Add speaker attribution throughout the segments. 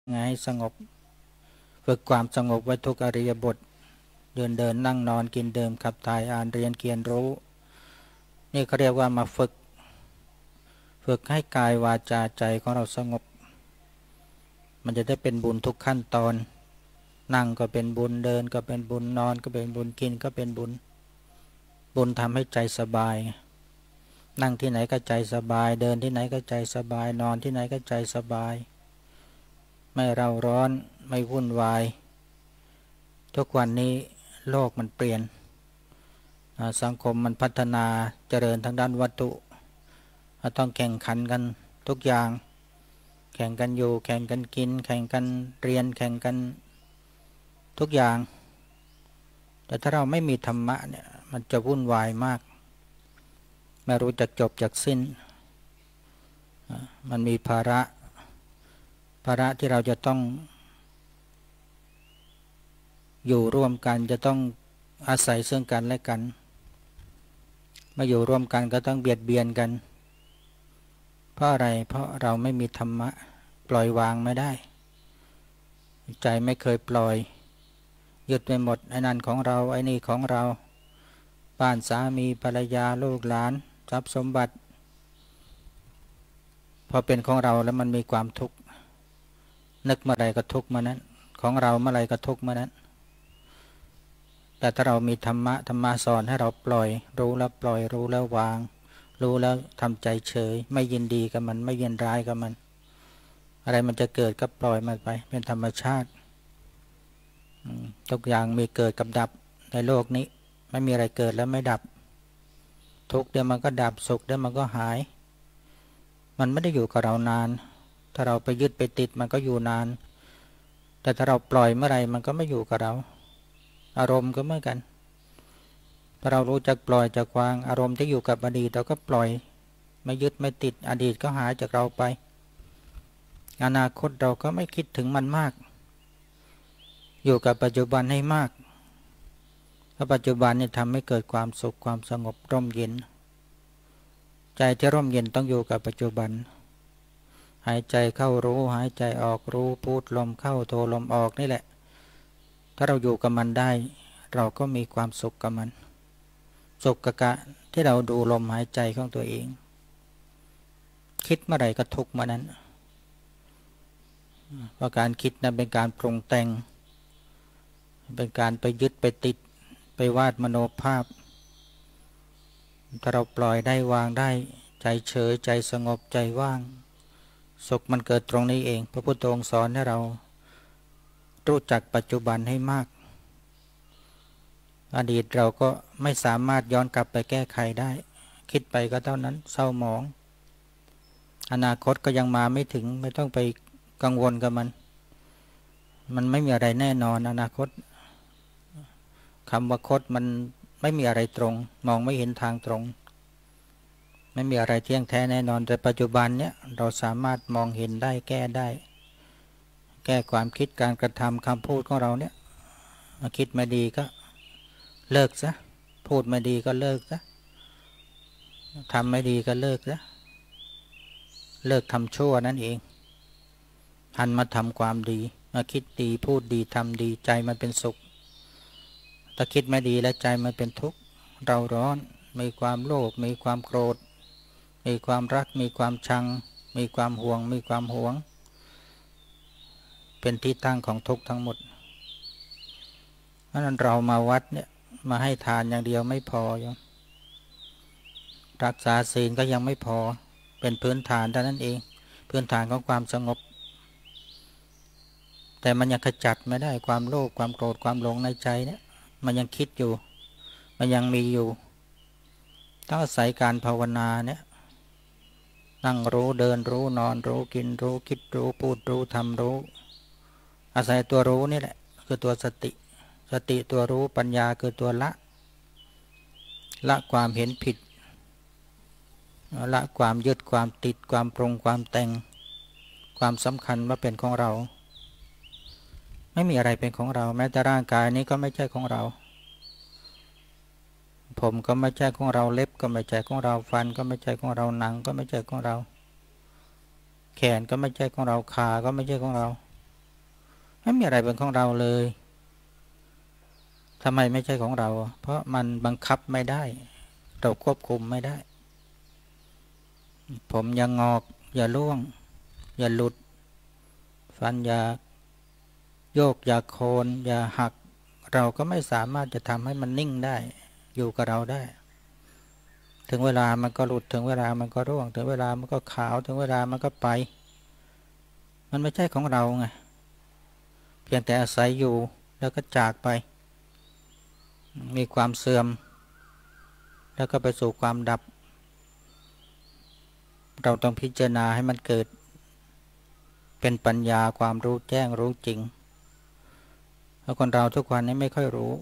Speaker 1: ไงให้สงบฝึกความสงบไว้ทุกอริยบทเดินนั่งนอนกินดื่มขับถ่ายอ่านเรียนเขียนรู้นี่เขาเรียกว่ามาฝึกให้กายวาจาใจของเราสงบมันจะได้เป็นบุญทุกขั้นตอนนั่งก็เป็นบุญเดินก็เป็นบุญนอนก็เป็นบุญกินก็เป็นบุญทำให้ใจสบายนั่งที่ไหนก็ใจสบายเดินที่ไหนก็ใจสบายนอนที่ไหนก็ใจสบายไม่เร่าร้อนไม่วุ่นวายทุกวันนี้โลกมันเปลี่ยนสังคมมันพัฒนาเจริญทางด้านวัตถุต้องแข่งขันกันทุกอย่างแข่งกันอยู่แข่งกันกินแข่งกันเรียนแข่งกันทุกอย่างแต่ถ้าเราไม่มีธรรมะเนี่ยมันจะวุ่นวายมากไม่รู้จักจบจักสิ้นมันมีภาระที่เราจะต้องอยู่ร่วมกันจะต้องอาศัยซึ่งกันและกันมาอยู่ร่วมกันก็ต้องเบียดเบียนกันเพราะอะไรเพราะเราไม่มีธรรมะปล่อยวางไม่ได้ใจไม่เคยปล่อยยึดไปหมดไอ้นั่นของเราไอ้นี่ของเราบ้านสามีภรรยาลูกหลานทรัพย์สมบัติพอเป็นของเราแล้วมันมีความทุกข์นึกเมื่อไรก็ทุกข์เมื่อนั้นของเราเมื่อไรก็ทุกข์เมื่อนั้นแต่ถ้าเรามีธรรมะสอนให้เราปล่อยรู้แล้วปล่อยรู้แล้ววางรู้แล้วทำใจเฉยไม่ยินดีกับมันไม่ยินร้ายกับมันอะไรมันจะเกิดก็ปล่อยมันไปเป็นธรรมชาติทุกอย่างมีเกิดกับดับในโลกนี้ไม่มีอะไรเกิดแล้วไม่ดับทุกเดี๋ยวมันก็ดับสุขเดี๋ยวมันก็หายมันไม่ได้อยู่กับเรานานถ้าเราไปยึดไปติดมันก็อยู่นานแต่ถ้าเราปล่อยเมื่อไรมันก็ไม่อยู่กับเราอารมณ์ก็เหมือนกันถ้าเรารู้จักปล่อยจักวางอารมณ์ที่อยู่กับอดีตเราก็ปล่อยไม่ยึดไม่ติดอดีตก็หายจากเราไปอนาคตเราก็ไม่คิดถึงมันมากอยู่กับปัจจุบันให้มากเพราะปัจจุบันนี่ทำให้เกิดความสุขความสงบร่มเย็นใจที่ร่มเย็นต้องอยู่กับปัจจุบันหายใจเข้ารู้หายใจออกรู้พูดลมเข้าโทลมออกนี่แหละถ้าเราอยู่กับมันได้เราก็มีความสุขกับมันสุขกับการที่เราดูลมหายใจของตัวเองคิดเมื่อไหร่ก็ทุกข์เมื่อนั้นเพราะการคิดนั้นเป็นการปรุงแต่งเป็นการไปยึดไปติดไปวาดมโนภาพถ้าเราปล่อยได้วางได้ใจเฉยใจสงบใจว่างสุขมันเกิดตรงนี้เองพระพุทธองค์สอนให้เรารู้จักปัจจุบันให้มากอดีตเราก็ไม่สามารถย้อนกลับไปแก้ไขได้คิดไปก็เท่านั้นเศร้าหมองอนาคตก็ยังมาไม่ถึงไม่ต้องไปกังวลกับมันไม่มีอะไรแน่นอนอนาคตคำว่าคตมันไม่มีอะไรตรงมองไม่เห็นทางตรงไม่มีอะไรเที่ยงแท้แน่นอนแต่ปัจจุบันเนี้ยเราสามารถมองเห็นได้แก้ได้แก้ความคิดการกระทำคำพูดของเราเนี่ยคิดไม่ดีก็เลิกซะพูดไม่ดีก็เลิกซะทำไม่ดีก็เลิกซะเลิกทำชั่วนั่นเองหันมาทำความดีมาคิดดีพูดดีทำดีใจมันเป็นสุขถ้าคิดไม่ดีแล้วใจมันเป็นทุกข์เราร้อนมีความโลภมีความโกรธมีความรักมีความชังมีความห่วงมีความหวงเป็นที่ตั้งของทุกข์ทั้งหมดเพราะนั้นเรามาวัดเนี่ยมาให้ทานอย่างเดียวไม่พอยังรักษาศีลก็ยังไม่พอเป็นพื้นฐานเท่านั้นเองพื้นฐานของความสงบแต่มันยังขจัดไม่ได้ความโลภความโกรธความหลงในใจเนี่ยมันยังคิดอยู่มันยังมีอยู่ต้องอาศัยการภาวนาเนี่ยนั่งรู้เดินรู้นอนรู้กินรู้คิดรู้พูดรู้ทำรู้อาศัยตัวรู้นี่แหละคือตัวสติตัวรู้ปัญญาคือตัวละความเห็นผิดละความยึดความติดความปรุงความแต่งความสำคัญว่าเป็นของเราไม่มีอะไรเป็นของเราแม้แต่ร่างกายนี้ก็ไม่ใช่ของเราผมก็ไม่ใช่ของเราเล็บก็ไม่ใช่ของเราฟันก็ไม่ใช่ของเราหนังก็ไม่ใช่ของเราแขนก็ไม่ใช่ของเราขาก็ไม่ใช่ของเราไม่มีอะไรเป็นของเราเลยทำไมไม่ใช่ของเราเพราะมันบังคับไม่ได้เราควบคุมไม่ได้ผมอย่างงอกอย่าร่วงอย่าหลุดฟันอย่าโยกอย่าโคนอย่าหักเราก็ไม่สามารถจะทำให้มันนิ่งได้อยู่กับเราได้ถึงเวลามันก็หลุดถึงเวลามันก็ร่วงถึงเวลามันก็ขาวถึงเวลามันก็ไปมันไม่ใช่ของเราไงเพียงแต่อาศัยอยู่แล้วก็จากไปมีความเสื่อมแล้วก็ไปสู่ความดับเราต้องพิจารณาให้มันเกิดเป็นปัญญาความรู้แจ้งรู้จริงเพราะคนเราทุกวันนี้ไม่ค่อยรู้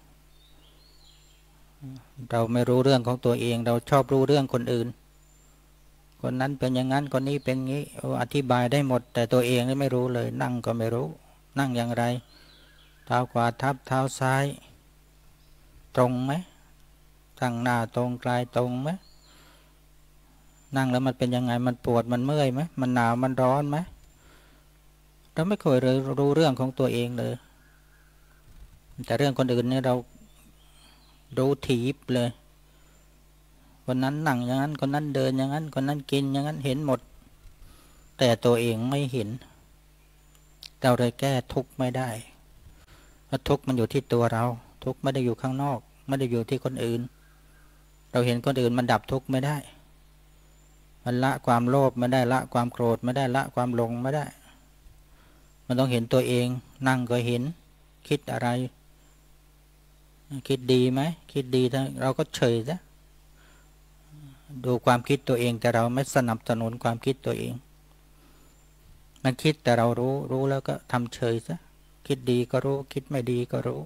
Speaker 1: เราไม่รู้เรื่องของตัวเองเราชอบรู้เรื่องคนอื่นคนนั้นเป็นอย่างนั้นคนนี้เป็นงี้อธิบายได้หมดแต่ตัวเองไม่รู้เลยนั่งก็ไม่รู้นั่งอย่างไรเท้าขวาทับเท้าซ้ายตรงไหมตั้งหน้าตรงกลายตรงไหมนั่งแล้วมันเป็นยังไงมันปวดมันเมื่อยไหมมันหนาวมันร้อนไหมเราไม่เคยรู้เรื่องของตัวเองเลยแต่เรื่องคนอื่นเนี่ยเรารู้ถีบเลยคนนั้นนั่งอย่างนั้นคนนั้นเดินอย่างนั้นคนนั้นกินอย่างนั้นเห็นหมดแต่ตัวเองไม่เห็นเราเลยแก้ทุกข์ไม่ได้เพราะทุกข์มันอยู่ที่ตัวเราทุกข์ไม่ได้อยู่ข้างนอกไม่ได้อยู่ที่คนอื่นเราเห็นคนอื่นมันดับทุกข์ไม่ได้มันละความโลภไม่ได้ละความโกรธไม่ได้ละความหลงไม่ได้มันต้องเห็นตัวเองนั่งก็เห็นคิดอะไรคิดดีไหมคิดดีเราก็เฉยซะดูความคิดตัวเองแต่เราไม่สนับสนุนความคิดตัวเองมันคิดแต่เรารู้แล้วก็ทำเฉยซะคิดดีก็รู้คิดไม่ดีก็รู้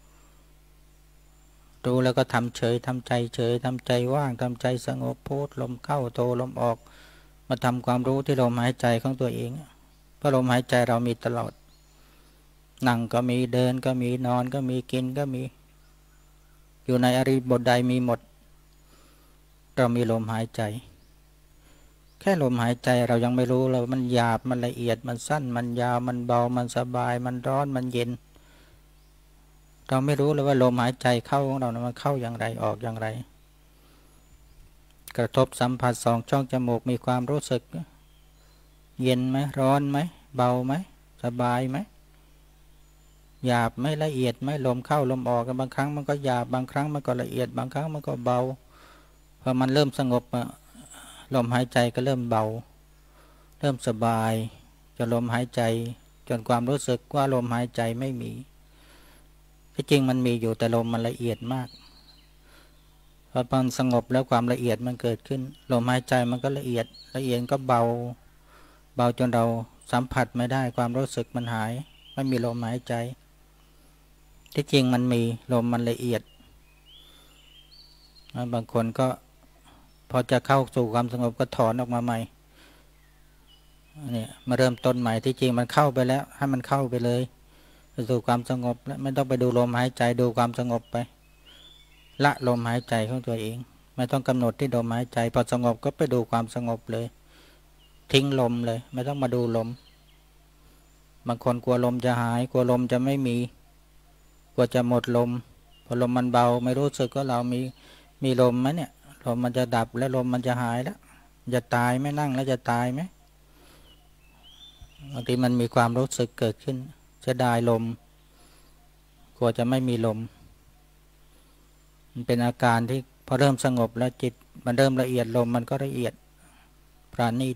Speaker 1: แล้วก็ทำเฉยทำใจเฉยทำใจว่างทำใจสงบพุทลมเข้าโทลมออกมาทำความรู้ที่ลมหายใจของตัวเองเพราะลมหายใจเรามีตลอดนั่งก็มีเดินก็มีนอนก็มีกินก็มีอยู่ในอริบทใดมีหมดเรามีลมหายใจแค่ลมหายใจเรายังไม่รู้เลยมันหยาบมันละเอียดมันสั้นมันยาวมันเบามันสบายมันร้อนมันเย็นเราไม่รู้เลยว่าลมหายใจเข้าของเรามันเข้าอย่างไรออกอย่างไรกระทบสัมผัสสองช่องจมูกมีความรู้สึกเย็นไหมร้อนไหมเบาไหมสบายไหมหยาบไหมละเอียดไหมลมเข้าลมออกบางครั้งมันก็หยาบบางครั้งมันก็ละเอียดบางครั้งมันก็เบาพอมันเริ่มสงบลมหายใจก็เริ่มเบาเริ่มสบายจนลมหายใจจนความรู้สึกว่าลมหายใจไม่มีที่จริงมันมีอยู่แต่ลมมันละเอียดมากพอมันสงบแล้วความละเอียดมันเกิดขึ้นลมหายใจมันก็ละเอียดก็เบาจนเราสัมผัสไม่ได้ความรู้สึกมันหายไม่มีลมหายใจที่จริงมันมีลมมันละเอียดบางคนก็พอจะเข้าสู่ความสงบก็ถอนออกมาใหม่เนี่ยมาเริ่มต้นใหม่ที่จริงมันเข้าไปแล้วให้มันเข้าไปเลยสู่ความสงบแล้วไม่ต้องไปดูลมหายใจดูความสงบไปละลมหายใจของตัวเองไม่ต้องกำหนดที่ลมหายใจพอสงบก็ไปดูความสงบเลยทิ้งลมเลยไม่ต้องมาดูลมบางคนกลัวลมจะหายกลัวลมจะไม่มีกลัวจะหมดลมพอลมมันเบาไม่รู้สึกว่าเรามีลมไหมเนี่ยลมมันจะดับแล้วลมมันจะหายแล้วจะตายไหมนั่งแล้วจะตายไหมบางทีมันมีความรู้สึกเกิดขึ้นจะได้ลมกลัวจะไม่มีลมมันเป็นอาการที่พอเริ่มสงบแล้วจิตมันเริ่มละเอียดลมมันก็ละเอียดปราณีต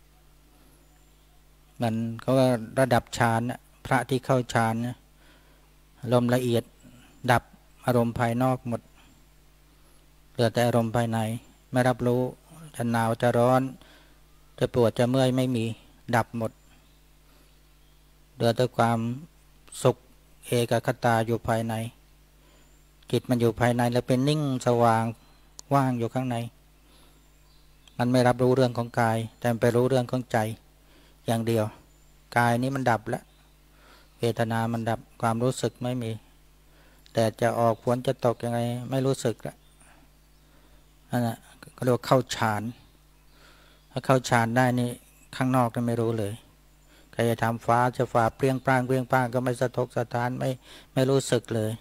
Speaker 1: มันเขาว่าระดับฌานพระที่เข้าฌานลมละเอียดดับอารมณ์ภายนอกหมดเหลือแต่อารมณ์ภายในไม่รับรู้จะหนาวจะร้อนจะปวดจะเมื่อยไม่มีดับหมดเหลือแต่ความสุขเอกคตาอยู่ภายในจิตมันอยู่ภายในแล้วเป็นนิ่งสว่างว่างอยู่ข้างในมันไม่รับรู้เรื่องของกายแต่ไปรู้เรื่องของใจอย่างเดียวกายนี้มันดับแล้วเวทนามันดับความรู้สึกไม่มีแต่จะออกฝนจะตกยังไงไม่รู้สึกแล้วนั่นแหละก็เรียกว่าเข้าฌานถ้าเข้าฌานได้นี่ข้างนอกก็ไม่รู้เลยใครจะทำฟ้าจะฝ่าเปรี้ยงปร้างก็ไม่สะทกสะท้านไม่รู้สึกเลย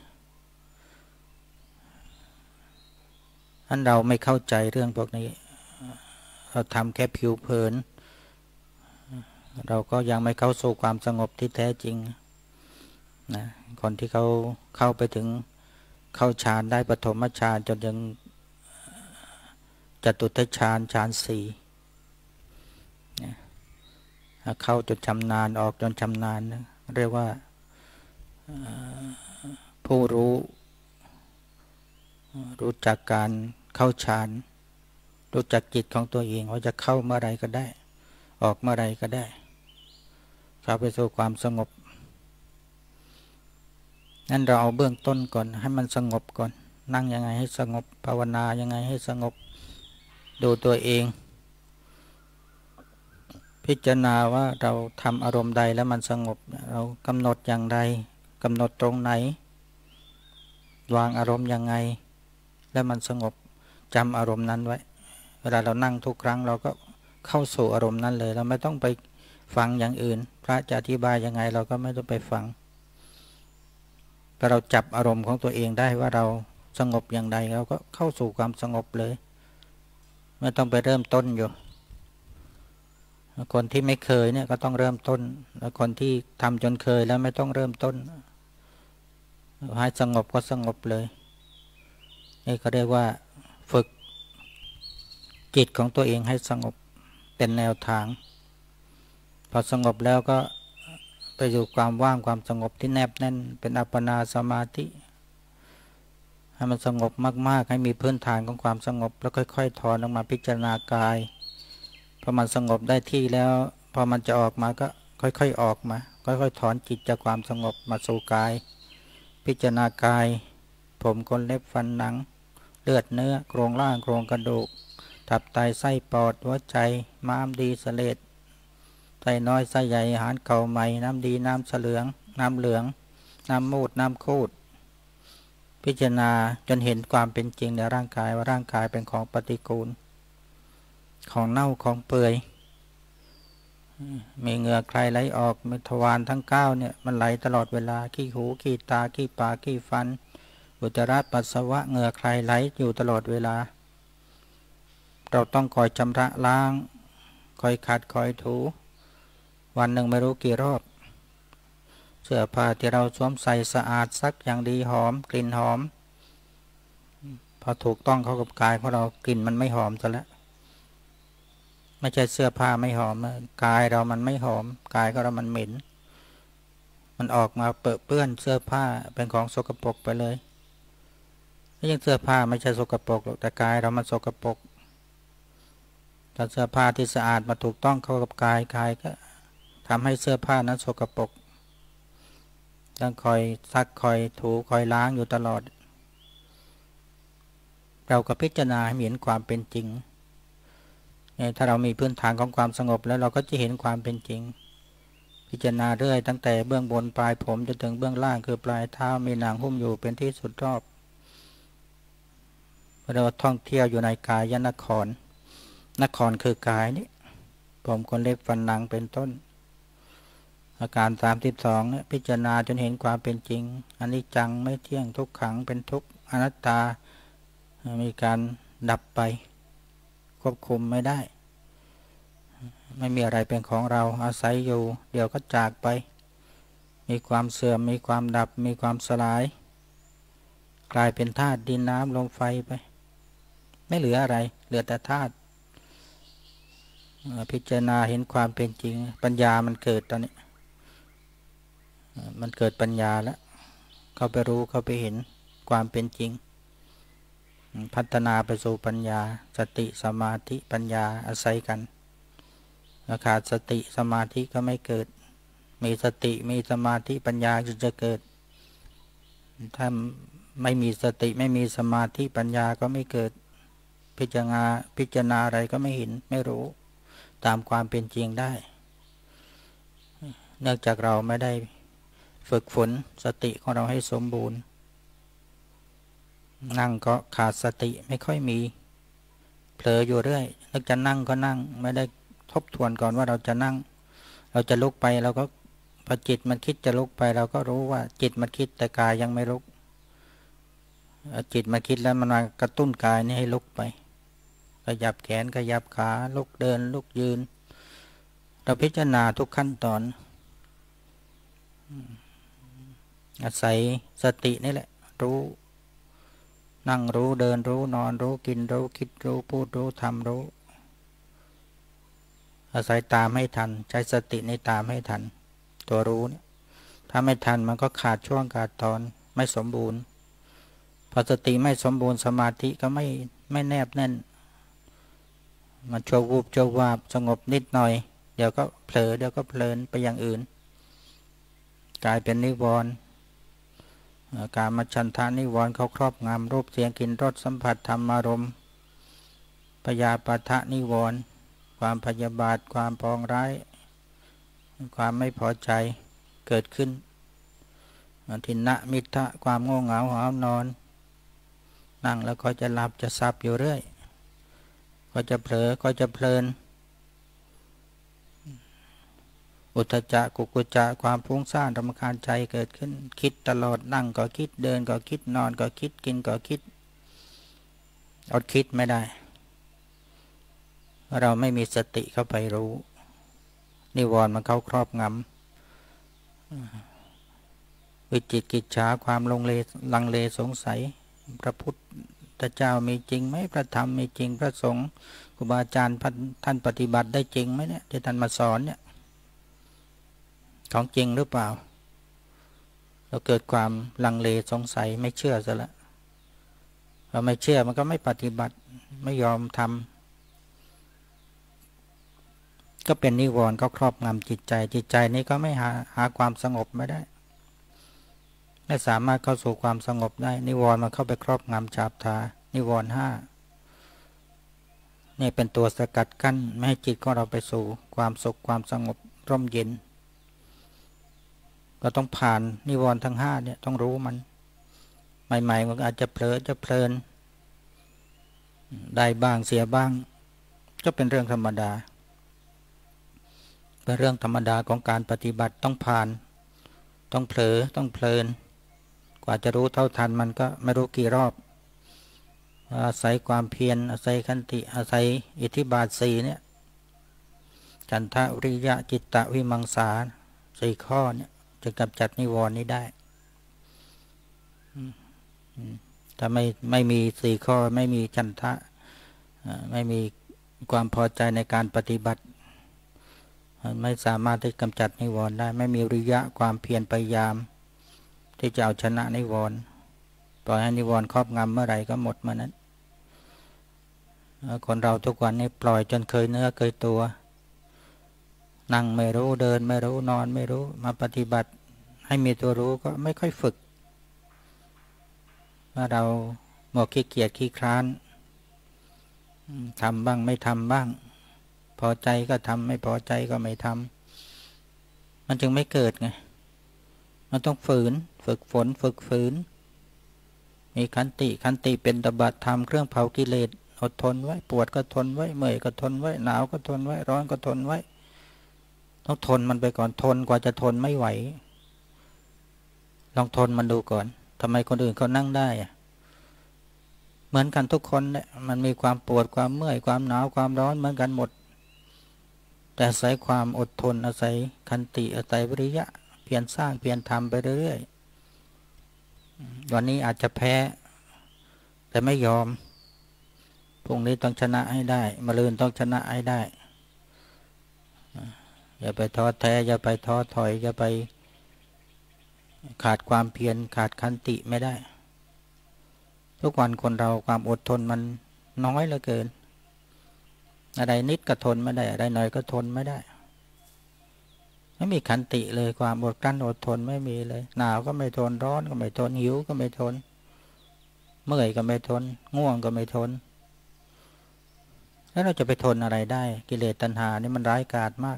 Speaker 1: อันเราไม่เข้าใจเรื่องพวกนี้เราทำแค่ผิวเผินเราก็ยังไม่เข้าสู่ความสงบที่แท้จริงนะคนที่เขาเข้าไปถึงเข้าฌานได้ปฐมฌานจนยังจตุตฌานฌานสี่เข้าจนชำนาญออกจนชำนาญนะเรียกว่าผู้รู้จักการเข้าฌานรู้จักจิตของตัวเองว่าจะเข้าเมื่อไรก็ได้ออกเมื่อไรก็ได้เข้าไปสู่ความสงบนั่นเราเอาเบื้องต้นก่อนให้มันสงบก่อนนั่งยังไงให้สงบภาวนายังไงให้สงบดูตัวเองพิจารณาว่าเราทำอารมณ์ใดแล้วมันสงบเรากำหนดอย่างไรกำหนดตรงไหนวางอารมณ์ยังไงแล้วมันสงบจำอารมณ์นั้นไว้เวลาเรานั่งทุกครั้งเราก็เข้าสู่อารมณ์นั้นเลยเราไม่ต้องไปฟังอย่างอื่นพระจะอธิบายยังไงเราก็ไม่ต้องไปฟังแต่เราจับอารมณ์ของตัวเองได้ว่าเราสงบอย่างใดเราก็เข้าสู่ความสงบเลยไม่ต้องไปเริ่มต้นอยู่คนที่ไม่เคยเนี่ยก็ต้องเริ่มต้นแล้วคนที่ทำจนเคยแล้วไม่ต้องเริ่มต้นให้สงบก็สงบเลยนี่ก็เรียกว่าฝึกจิตของตัวเองให้สงบเป็นแนวทางพอสงบแล้วก็ไปอยู่ความว่างความสงบที่แนบแน่นเป็นอัปปนาสมาธิให้มันสงบมากๆให้มีพื้นฐานของความสงบแล้วค่อยๆถอนออกมาพิจารณากายพอมันสงบได้ที่แล้วพอมันจะออกมาก็ค่อยๆออกมาค่อยๆถอนจิตจากความสงบมาสู่กายพิจารณากายผมขนเล็บฟันหนังเลือดเนื้อโครงล่างโครงกระดูกตับไตไส้ปอดหัวใจม้ามดีเสลดไส้น้อยไส้ใหญ่อาหารเก่าใหม่น้ำดีน้ำเหลืองน้ำมูดน้ำคูดพิจารณาจนเห็นความเป็นจริงในร่างกายว่าร่างกายเป็นของปฏิกูลของเน่าของเปื่อยมีเหงื่อใครไหลออกมีทวารทั้ง9เนี่ยมันไหลตลอดเวลาขี้หูขี้ตาขี้ปากขี้ฟันอุจจาระปัสสาวะเหงื่อใครไหลอยู่ตลอดเวลาเราต้องคอยชำระล้างคอยขัดคอยถูวันหนึ่งไม่รู้กี่รอบเสื้อผ้าที่เราสวมใส่สะอาดซักอย่างดีหอมกลิ่นหอมพอถูกต้องเข้ากับกายของเรากลิ่นมันไม่หอมซะแล้วไม่ใช่เสื้อผ้าไม่หอมกายเรามันไม่หอมกายของเรามันเหม็นมันออกมาเปื้อนเสื้อผ้าเป็นของสกปรกไปเลยไม่ใช่เสื้อผ้าไม่ใช่สกปรกหรอกแต่กายเรามันสกปรกแต่เสื้อผ้าที่สะอาดมาถูกต้องเข้ากับกายก็ทำให้เสื้อผ้านั้นสกปรกต้องคอยซักคอยถูคอยล้างอยู่ตลอดเราก็พิจารณาให้เห็นความเป็นจริงถ้าเรามีพื้นฐานของความสงบแล้วเราก็จะเห็นความเป็นจริงพิจารณาเรื่อยตั้งแต่เบื้องบนปลายผมจนถึงเบื้องล่างคือปลายเท้ามีหนังหุ้มอยู่เป็นที่สุดรอบเราท่องเที่ยวอยู่ในกายนครคือกายนี้ผมขนเล็บฟันหนังเป็นต้นอาการ32เนี่ยพิจารณาจนเห็นความเป็นจริงอนิจจังไม่เที่ยงทุกขังเป็นทุกข์อนัตตามีการดับไปควบคุมไม่ได้ไม่มีอะไรเป็นของเราอาศัยอยู่เดี๋ยวก็จากไปมีความเสื่อมมีความดับมีความสลายกลายเป็นธาตุดินน้ำลมไฟไปไม่เหลืออะไรเหลือแต่ธาตุพิจารณาเห็นความเป็นจริงปัญญามันเกิดตอนนี้มันเกิดปัญญาแล้วเข้าไปรู้เข้าไปเห็นความเป็นจริงพัฒนาไปสู่ปัญญาสติสมาธิปัญญาอาศัยกันขาดสติสมาธิก็ไม่เกิดมีสติมีสมาธิปัญญาจะเกิดถ้าไม่มีสติไม่มีสมาธิปัญญาก็ไม่เกิดพิจารณาอะไรก็ไม่เห็นไม่รู้ตามความเป็นจริงได้เนื่องจากเราไม่ได้ฝึกฝนสติของเราให้สมบูรณ์นั่งก็ขาดสติไม่ค่อยมีเผลออยู่เรื่อยนึกจะนั่งก็นั่งไม่ได้ทบทวนก่อนว่าเราจะนั่งเราจะลุกไปเราก็พอจิตมันคิดจะลุกไปเราก็รู้ว่าจิตมันคิดแต่กายยังไม่ลุกจิตมาคิดแล้วมันมากระตุ้นกายนี้ให้ลุกไปขยับแขนขยับขาลุกเดินลุกยืนเราพิจารณาทุกขั้นตอนอาศัยสตินี่แหละรู้นั่งรู้เดินรู้นอนรู้กินรู้คิดรู้พูดรู้ทำรู้อาศัยตามให้ทันใช้สติในตามให้ทันตัวรู้เนี่ยถ้าไม่ทันมันก็ขาดช่วงขาดตอนไม่สมบูรณ์พอสติไม่สมบูรณ์สมาธิก็ไม่แนบแน่นมันชั่ววูบชั่ววาบสงบนิดหน่อยเดี๋ยวก็เผลอเดี๋ยวก็เพลินไปอย่างอื่นกลายเป็นนิวรณ์การมาฉันทานิวรณ์เขาครอบงำรูปเสียงกลิ่นรสสัมผัสธรรมารมณ์พยาปาทะนิวรณ์ความพยาบาทความปองร้ายความไม่พอใจเกิดขึ้นทินนะมิทะความง่วงเหงาหาวนอนนั่งแล้วก็จะหลับจะซับอยู่เรื่อยก็จะเผลอก็จะเพลินอุทธัจจะกุกุจจะความฟุ้งซ่านรำคาญใจเกิดขึ้นคิดตลอดนั่งก็คิดเดินก็คิดนอนก็คิดกินก็คิดอดคิดไม่ได้เราไม่มีสติเข้าไปรู้นิวรณ์มันเข้าครอบงำวิจิกิจฉาความลังเลสงสัยพระพุทธเจ้ามีจริงไหมพระธรรมมีจริงพระสงฆ์ครูบาอาจารย์ท่านปฏิบัติได้จริงไหมเนี่ยที่ท่านมาสอนเนี่ยของจริงหรือเปล่าเราเกิดความลังเลสงสัยไม่เชื่อซะแล้วเราไม่เชื่อมันก็ไม่ปฏิบัติไม่ยอมทำก็เป็นนิวรณ์ก็ครอบงำจิตใจนี้ก็ไม่หาความสงบไม่ได้ไม่สามารถเข้าสู่ความสงบได้นิวรณ์มันเข้าไปครอบงำฉาบทานิวรณ์ห้านี่เป็นตัวสกัดกั้นไม่ให้จิตของเราไปสู่ความสุขความสงบร่มเย็นก็ต้องผ่านนิวรณ์ทั้งห้าเนี่ยต้องรู้มันใหม่ๆมันอาจจะเผลอจะเพลินได้บ้างเสียบ้างก็เป็นเรื่องธรรมดาเป็นเรื่องธรรมดาของการปฏิบัติต้องผ่านต้องเผลอต้องเพลินกว่าจะรู้เท่าทันมันก็ไม่รู้กี่รอบอาศัยความเพียรอาศัยขันติอาศัยอิทธิบาทสี่เนี่ยฉันทะวิริยะจิตตะวิมังสาสี่ข้อเนี่ยจะกำจัดนิวรณ์นี้ได้ถ้าไม่มีสี่ข้อไม่มีฉันทะไม่มีความพอใจในการปฏิบัติไม่สามารถที่กำจัดนิวรณ์ได้ไม่มีวิริยะความเพียรพยายามที่จะเอาชนะนิวรณ์ปล่อยให้นิวรณ์ครอบงำเมื่อไหร่ก็หมดเมื่อนั้นคนเราทุกวันนี้ปล่อยจนเคยเนื้อเคยตัวนั่งไม่รู้เดินไม่รู้นอนไม่รู้มาปฏิบัติให้มีตัวรู้ก็ไม่ค่อยฝึกว่าเราหมดขี้เกียจขี้คร้านทำบ้างไม่ทำบ้างพอใจก็ทำไม่พอใจก็ไม่ทำมันจึงไม่เกิดไงมันต้องฝืนฝึกฝนฝึกฝืนมีขันติเป็นตบะธรรมเครื่องเผากิเลสอดทนไว้ปวดก็ทนไว้เมื่อยก็ทนไว้หนาวก็ทนไว้ร้อนก็ทนไว้ต้องทนมันไปก่อนทนกว่าจะทนไม่ไหวลองทนมันดูก่อนทำไมคนอื่นเขานั่งได้เหมือนกันทุกคนเนี่ยมันมีความปวดความเมื่อยความหนาวความร้อนเหมือนกันหมดแต่อาศัยความอดทนอาศัยขันติอาศัยวิริยะเพียรสร้างเพียรทำไปเรื่อยๆวันนี้อาจจะแพ้แต่ไม่ยอมพรุ่งนี้ต้องชนะให้ได้มะรืนต้องชนะให้ได้อย่าไปท้อแท้อย่าไปท้อถอยอย่าไปขาดความเพียรขาดขันติไม่ได้ทุกวันคนเราความอดทนมันน้อยเหลือเกินอะไรนิดก็ทนไม่ได้อะไรหน่อยก็ทนไม่ได้ไม่มีขันติเลยความอดกลั้นอดทนไม่มีเลยหนาวก็ไม่ทนร้อนก็ไม่ทนหิวก็ไม่ทนเมื่อยก็ไม่ทนง่วงก็ไม่ทนแล้วเราจะไปทนอะไรได้กิเลสตัณหานี่มันร้ายกาจมาก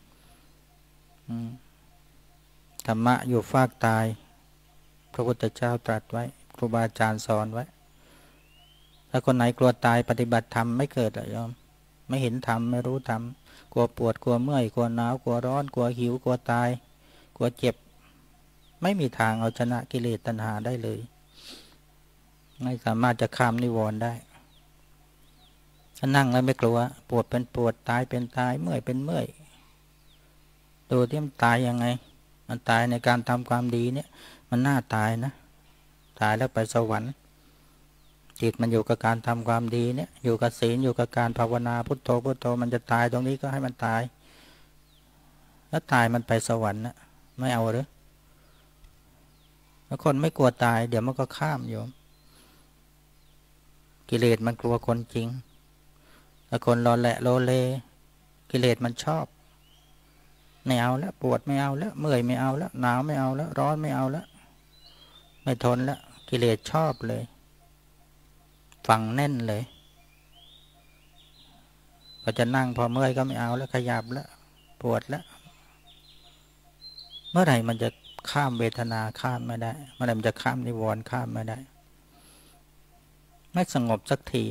Speaker 1: ธรรมะอยู่ฟากตายพระพุทธเจ้าตรัสไว้ครูบาอาจารย์สอนไว้ถ้าคนไหนกลัวตายปฏิบัติธรรมไม่เกิดหรอกโยมไม่เห็นธรรมไม่รู้ธรรมกลัวปวดกลัวเมื่อยกลัวหนาวกลัวร้อนกลัวหิวกลัวตายกลัวเจ็บไม่มีทางเอาชนะกิเลสตัณหาได้เลยไม่สามารถจะข้ามนิวรณ์ได้ถ้านั่งแล้วไม่กลัวปวดเป็นปวดตายเป็นตายเมื่อยเป็นเมื่อยดูที่มันตายยังไงมันตายในการทำความดีเนี่ยมันน่าตายนะตายแล้วไปสวรรค์จิตมันอยู่กับการทำความดีเนี่ยอยู่กับศีลอยู่กับการภาวนาพุทโธพุทโธมันจะตายตรงนี้ก็ให้มันตายแล้วตายมันไปสวรรค์นะไม่เอาหรือแล้วคนไม่กลัวตายเดี๋ยวมันก็ข้ามโยมกิเลสมันกลัวคนจริงถ้าคนรอแหละโลเลกิเลสมันชอบไม่เอาแล้วปวดไม่เอาแล้วเมื่อยไม่เอาแล้วหนาวไม่เอาแล้วร้อนไม่เอาแล้วไม่ทนแล้วกิเลสชอบเลยฝังแน่นเลยพอจะนั่งพอเมื่อยก็ไม่เอาแล้วขยับแล้วปวดแล้วเมื่อไหร่มันจะข้ามเวทนาข้ามไม่ได้เมื่อไหร่มันจะข้ามนิวรณ์ข้ามไม่ได้ไม่สงบสักที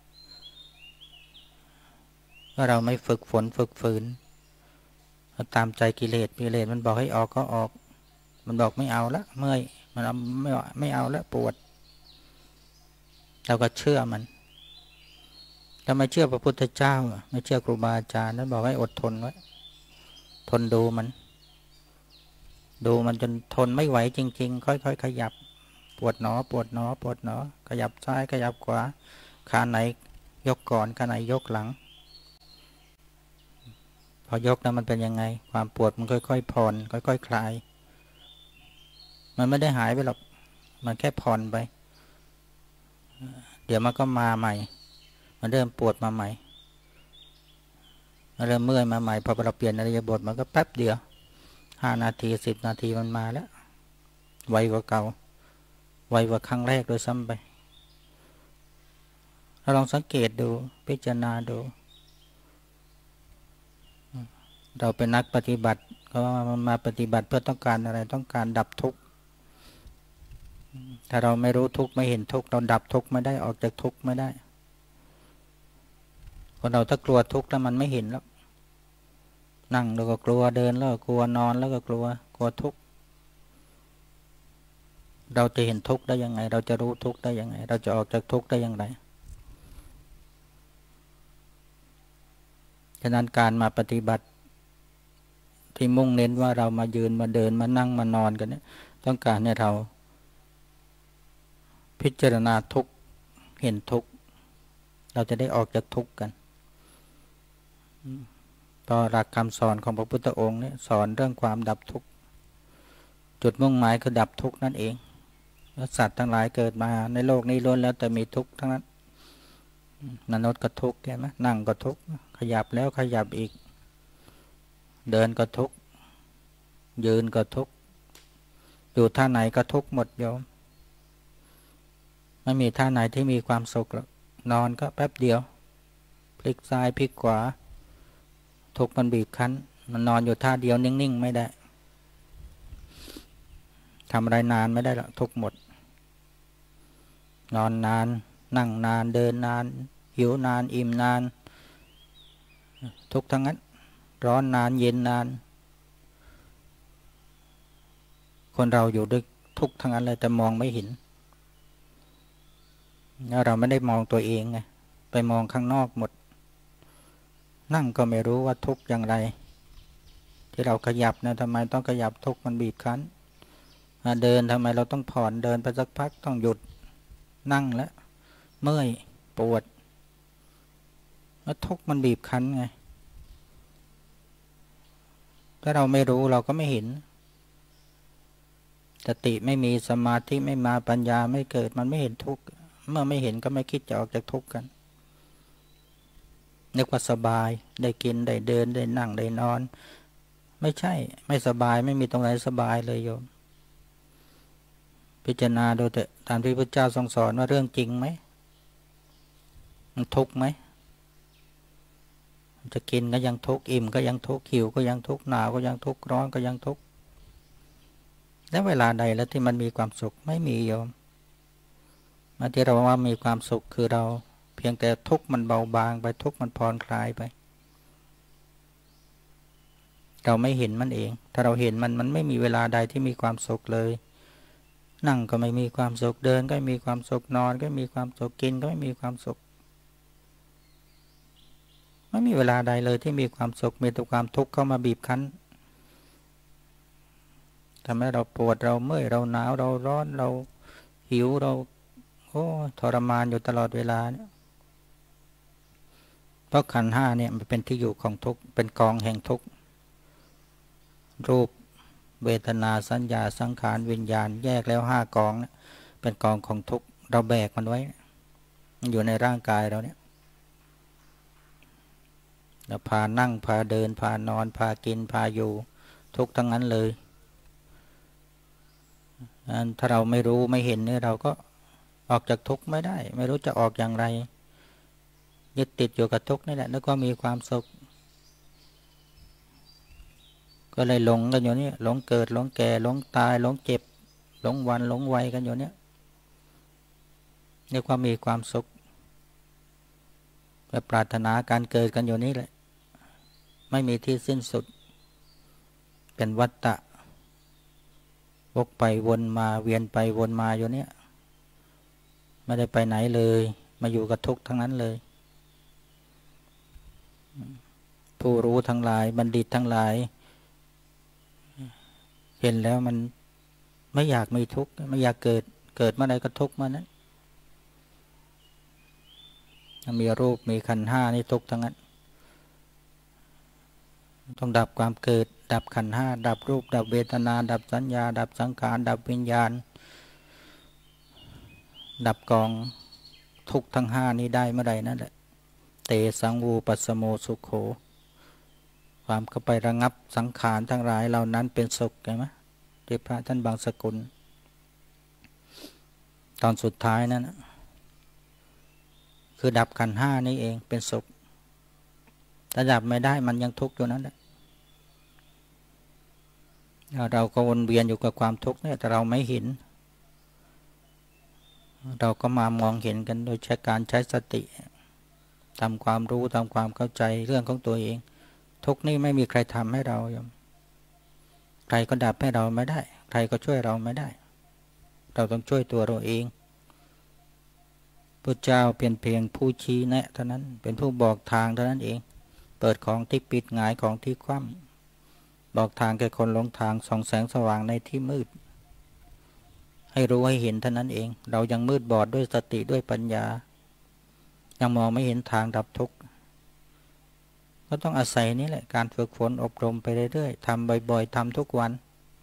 Speaker 1: ถ้าเราไม่ฝึกฝนฝึกฝืนตามใจกิเลสมันบอกให้ออกก็ออกมันบอกไม่เอาละเมื่อยมันไม่เอาละปวดเราก็เชื่อมันถ้าไม่เชื่อพระพุทธเจ้าไม่เชื่อครูบาอาจารย์นั้นบอกให้อดทนไว้ทนดูมันจนทนไม่ไหวจริงๆค่อยๆขยับปวดหนอปวดหนอปวดหนอขยับซ้ายขยับขวาขาไหนยกก่อนขาไหนยกหลังพอยกนั้นมันเป็นยังไงความปวดมันค่อยๆผ่อนค่อยๆคลายมันไม่ได้หายไปหรอกมันแค่ผ่อนไปเดี๋ยวมันก็มาใหม่มันเริ่มปวดมาใหม่มันเริ่มเมื่อยมาใหม่พอเราเปลี่ยนอิริยาบถมันก็แป๊บเดียว5 นาที10 นาทีมันมาแล้วไวกว่าเก่าไวกว่าครั้งแรกโดยซ้ำไปเราลองสังเกตดูพิจารณาดูเราเป็นนักปฏิบัติก็มาปฏิบัติเพื่อต้องการอะไรต้องการดับทุกข์ถ้าเราไม่รู้ทุกข์ไม่เห็นทุกข์เราดับทุกข์ไม่ได้ออกจากทุกข์ไม่ได้คนเราถ้ากลัวทุกข์แล้วมันไม่เห็นแล้วนั่งแล้วก็กลัวเดินแล้วก็กลัวนอนแล้วก็กลัวทุกข์เราจะเห็นทุกข์ได้ยังไงเราจะรู้ทุกข์ได้ยังไงเราจะออกจากทุกข์ได้อย่างไรฉะนั้นการมาปฏิบัติที่มุ่งเน้นว่าเรามายืนมาเดินมานั่งมานอนกันเนี่ยต้องการให้เราพิจารณาทุกข์เห็นทุกข์เราจะได้ออกจากทุกข์กันต่อหลักคำสอนของพระพุทธองค์เนี่ยสอนเรื่องความดับทุกข์จุดมุ่งหมายคือดับทุกข์นั่นเองแล้วสัตว์ทั้งหลายเกิดมาในโลกนี้ล้วนแล้วแต่มีทุกข์ทั้งนั้นมนุษย์ก็ทุกข์ใช่ไหมนั่งก็ทุกข์ขยับแล้วขยับอีกเดินก็ทุกข์ยืนก็ทุกข์อยู่ท่าไหนก็ทุกข์หมดโยมไม่มีท่าไหนที่มีความสุขหรอกนอนก็แป๊บเดียวพลิกซ้ายพลิกขวาทุกข์มันบีบคั้นมันนอนอยู่ท่าเดียวนิ่งๆไม่ได้ทำอะไรนานไม่ได้หรอกทุกข์หมดนอนนานนั่งนานเดินนานหิวนานอิ่มนานทุกข์ทั้งนั้นร้อนนานเย็นนานคนเราอยู่ด้วยทุกข์ทั้งนั้นเลยแต่มองไม่เห็นเราไม่ได้มองตัวเองไงไปมองข้างนอกหมดนั่งก็ไม่รู้ว่าทุกข์อย่างไรที่เราขยับนะทำไมต้องขยับทุกข์มันบีบคั้นเดินทำไมเราต้องผ่อนเดินไปสักพักต้องหยุดนั่งแล้วเมื่อยปวดแล้วทุกข์มันบีบคั้นไงถ้าเราไม่รู้เราก็ไม่เห็นสติไม่มีสมาธิไม่มาปัญญาไม่เกิดมันไม่เห็นทุกข์เมื่อไม่เห็นก็ไม่คิดจะออกจากทุกข์กันนึกว่าสบายได้กินได้เดินได้นั่งได้นอนไม่ใช่ไม่สบายไม่มีตรงไหนสบายเลยโยมพิจารณาดูแต่ตามที่พระเจ้าทรงสอนว่าเรื่องจริงไหมมันทุกข์ไหมจะกินก็ยังทุกข์อิ่มก็ยังทุกข์หิวก็ยังทุกข์หนาวก็ยังทุกข์ร้อนก็ยังทุกข์แล้วเวลาใดแล้วที่มันมีความสุขไม่มีโยมมาที่เราว่ามีความสุขคือเราพพียงแต่ทุกข์มันเบาบางไปทุกข์มันผ่อนคลายไปเราไม่เห็นมันเองถ้าเราเห็นมันไม่มีเวลาใดที่มีความสุขเลยนั่งก็ไม่มีความสุขเดินก็ไม่มีความสุขนอนก็ไม่มีความสุขกินก็ไม่มีความสุขไม่มีเวลาใดเลยที่มีความสุขมีแต่ความทุกข์เข้ามาบีบคั้นทำให้เราปวดเราเมื่อยเราหนาวเราร้อนเราหิวเราทรมานอยู่ตลอดเวลาเนี่ยเพราะขันธ์ห้าเนี่ยมันเป็นที่อยู่ของทุกข์เป็นกองแห่งทุกข์รูปเวทนาสัญญาสังขารวิญญาณแยกแล้ว5 กองเนี่ยเป็นกองของทุกข์เราแบกมันไว้มันอยู่ในร่างกายเราเนี่ยเราพานั่งพาเดินพานอนพากินพาอยู่ทุกข์ทั้งนั้นเลยถ้าเราไม่รู้ไม่เห็นเนี่ยเราก็ออกจากทุกข์ไม่ได้ไม่รู้จะออกอย่างไรยึดติดอยู่กับทุกข์นี่แหละแล้วก็มีความสุขก็เลยหลงกันอยู่นี่หลงเกิดหลงแก่หลงตายหลงเจ็บหลงวันหลงวัยกันอยู่เนี่ยเรียกว่ามีความสุขและปรารถนาการเกิดกันอยู่นี่แหละไม่มีที่สิ้นสุดเป็นวัฏฏะวกไปวนมาเวียนไปวนมาอยู่เนี่ยไม่ได้ไปไหนเลยมาอยู่กับทุกข์ทั้งนั้นเลยผู้รู้ทั้งหลายบัณฑิตทั้งหลายเห็นแล้วมันไม่อยากมีทุกข์ไม่อยากเกิดเมื่อใดก็ทุกข์เมื่อนั้นมีรูปมีขันธ์ห้านี่ทุกข์ทั้งนั้นต้องดับความเกิดดับขันธ์ห้าดับรูปดับเวทนาดับสัญญาดับสังขารดับวิญญาณดับกองทุกข์ทั้ง5นี้ได้เมื่อใดนั่นแหละเตสังวูปัสสโมสุขโขความเข้าไประงับสังขารทั้งหลายเหล่านั้นเป็นสุขเห็นไหมที่พระท่านบางสกุลตอนสุดท้ายนั้นคือดับขันธ์ห้านี้เองเป็นสุขถ้าดับไม่ได้มันยังทุกข์อยู่นั่นแหละเราก็วนเวียนอยู่กับความทุกข์เนี่ยแต่เราไม่เห็นเราก็มามองเห็นกันโดยการใช้สติทำความรู้ทำความเข้าใจเรื่องของตัวเองทุกข์นี่ไม่มีใครทำให้เราใครก็ดับให้เราไม่ได้ใครก็ช่วยเราไม่ได้เราต้องช่วยตัวเราเองพระเจ้าเป็นเพียงผู้ชี้แนะเท่านั้นเป็นผู้บอกทางเท่านั้นเองเปิดของที่ปิดหงายของที่คว่ำบอกทางแก่คนหลงทางส่องแสงสว่างในที่มืดให้รู้ให้เห็นเท่านั้นเองเรายังมืดบอดด้วยสติด้วยปัญญายังมองไม่เห็นทางดับทุกข์ก็ต้องอาศัยนี้แหละการฝึกฝนอบรมไปเรื่อยๆทำบ่อยๆทำทุกวัน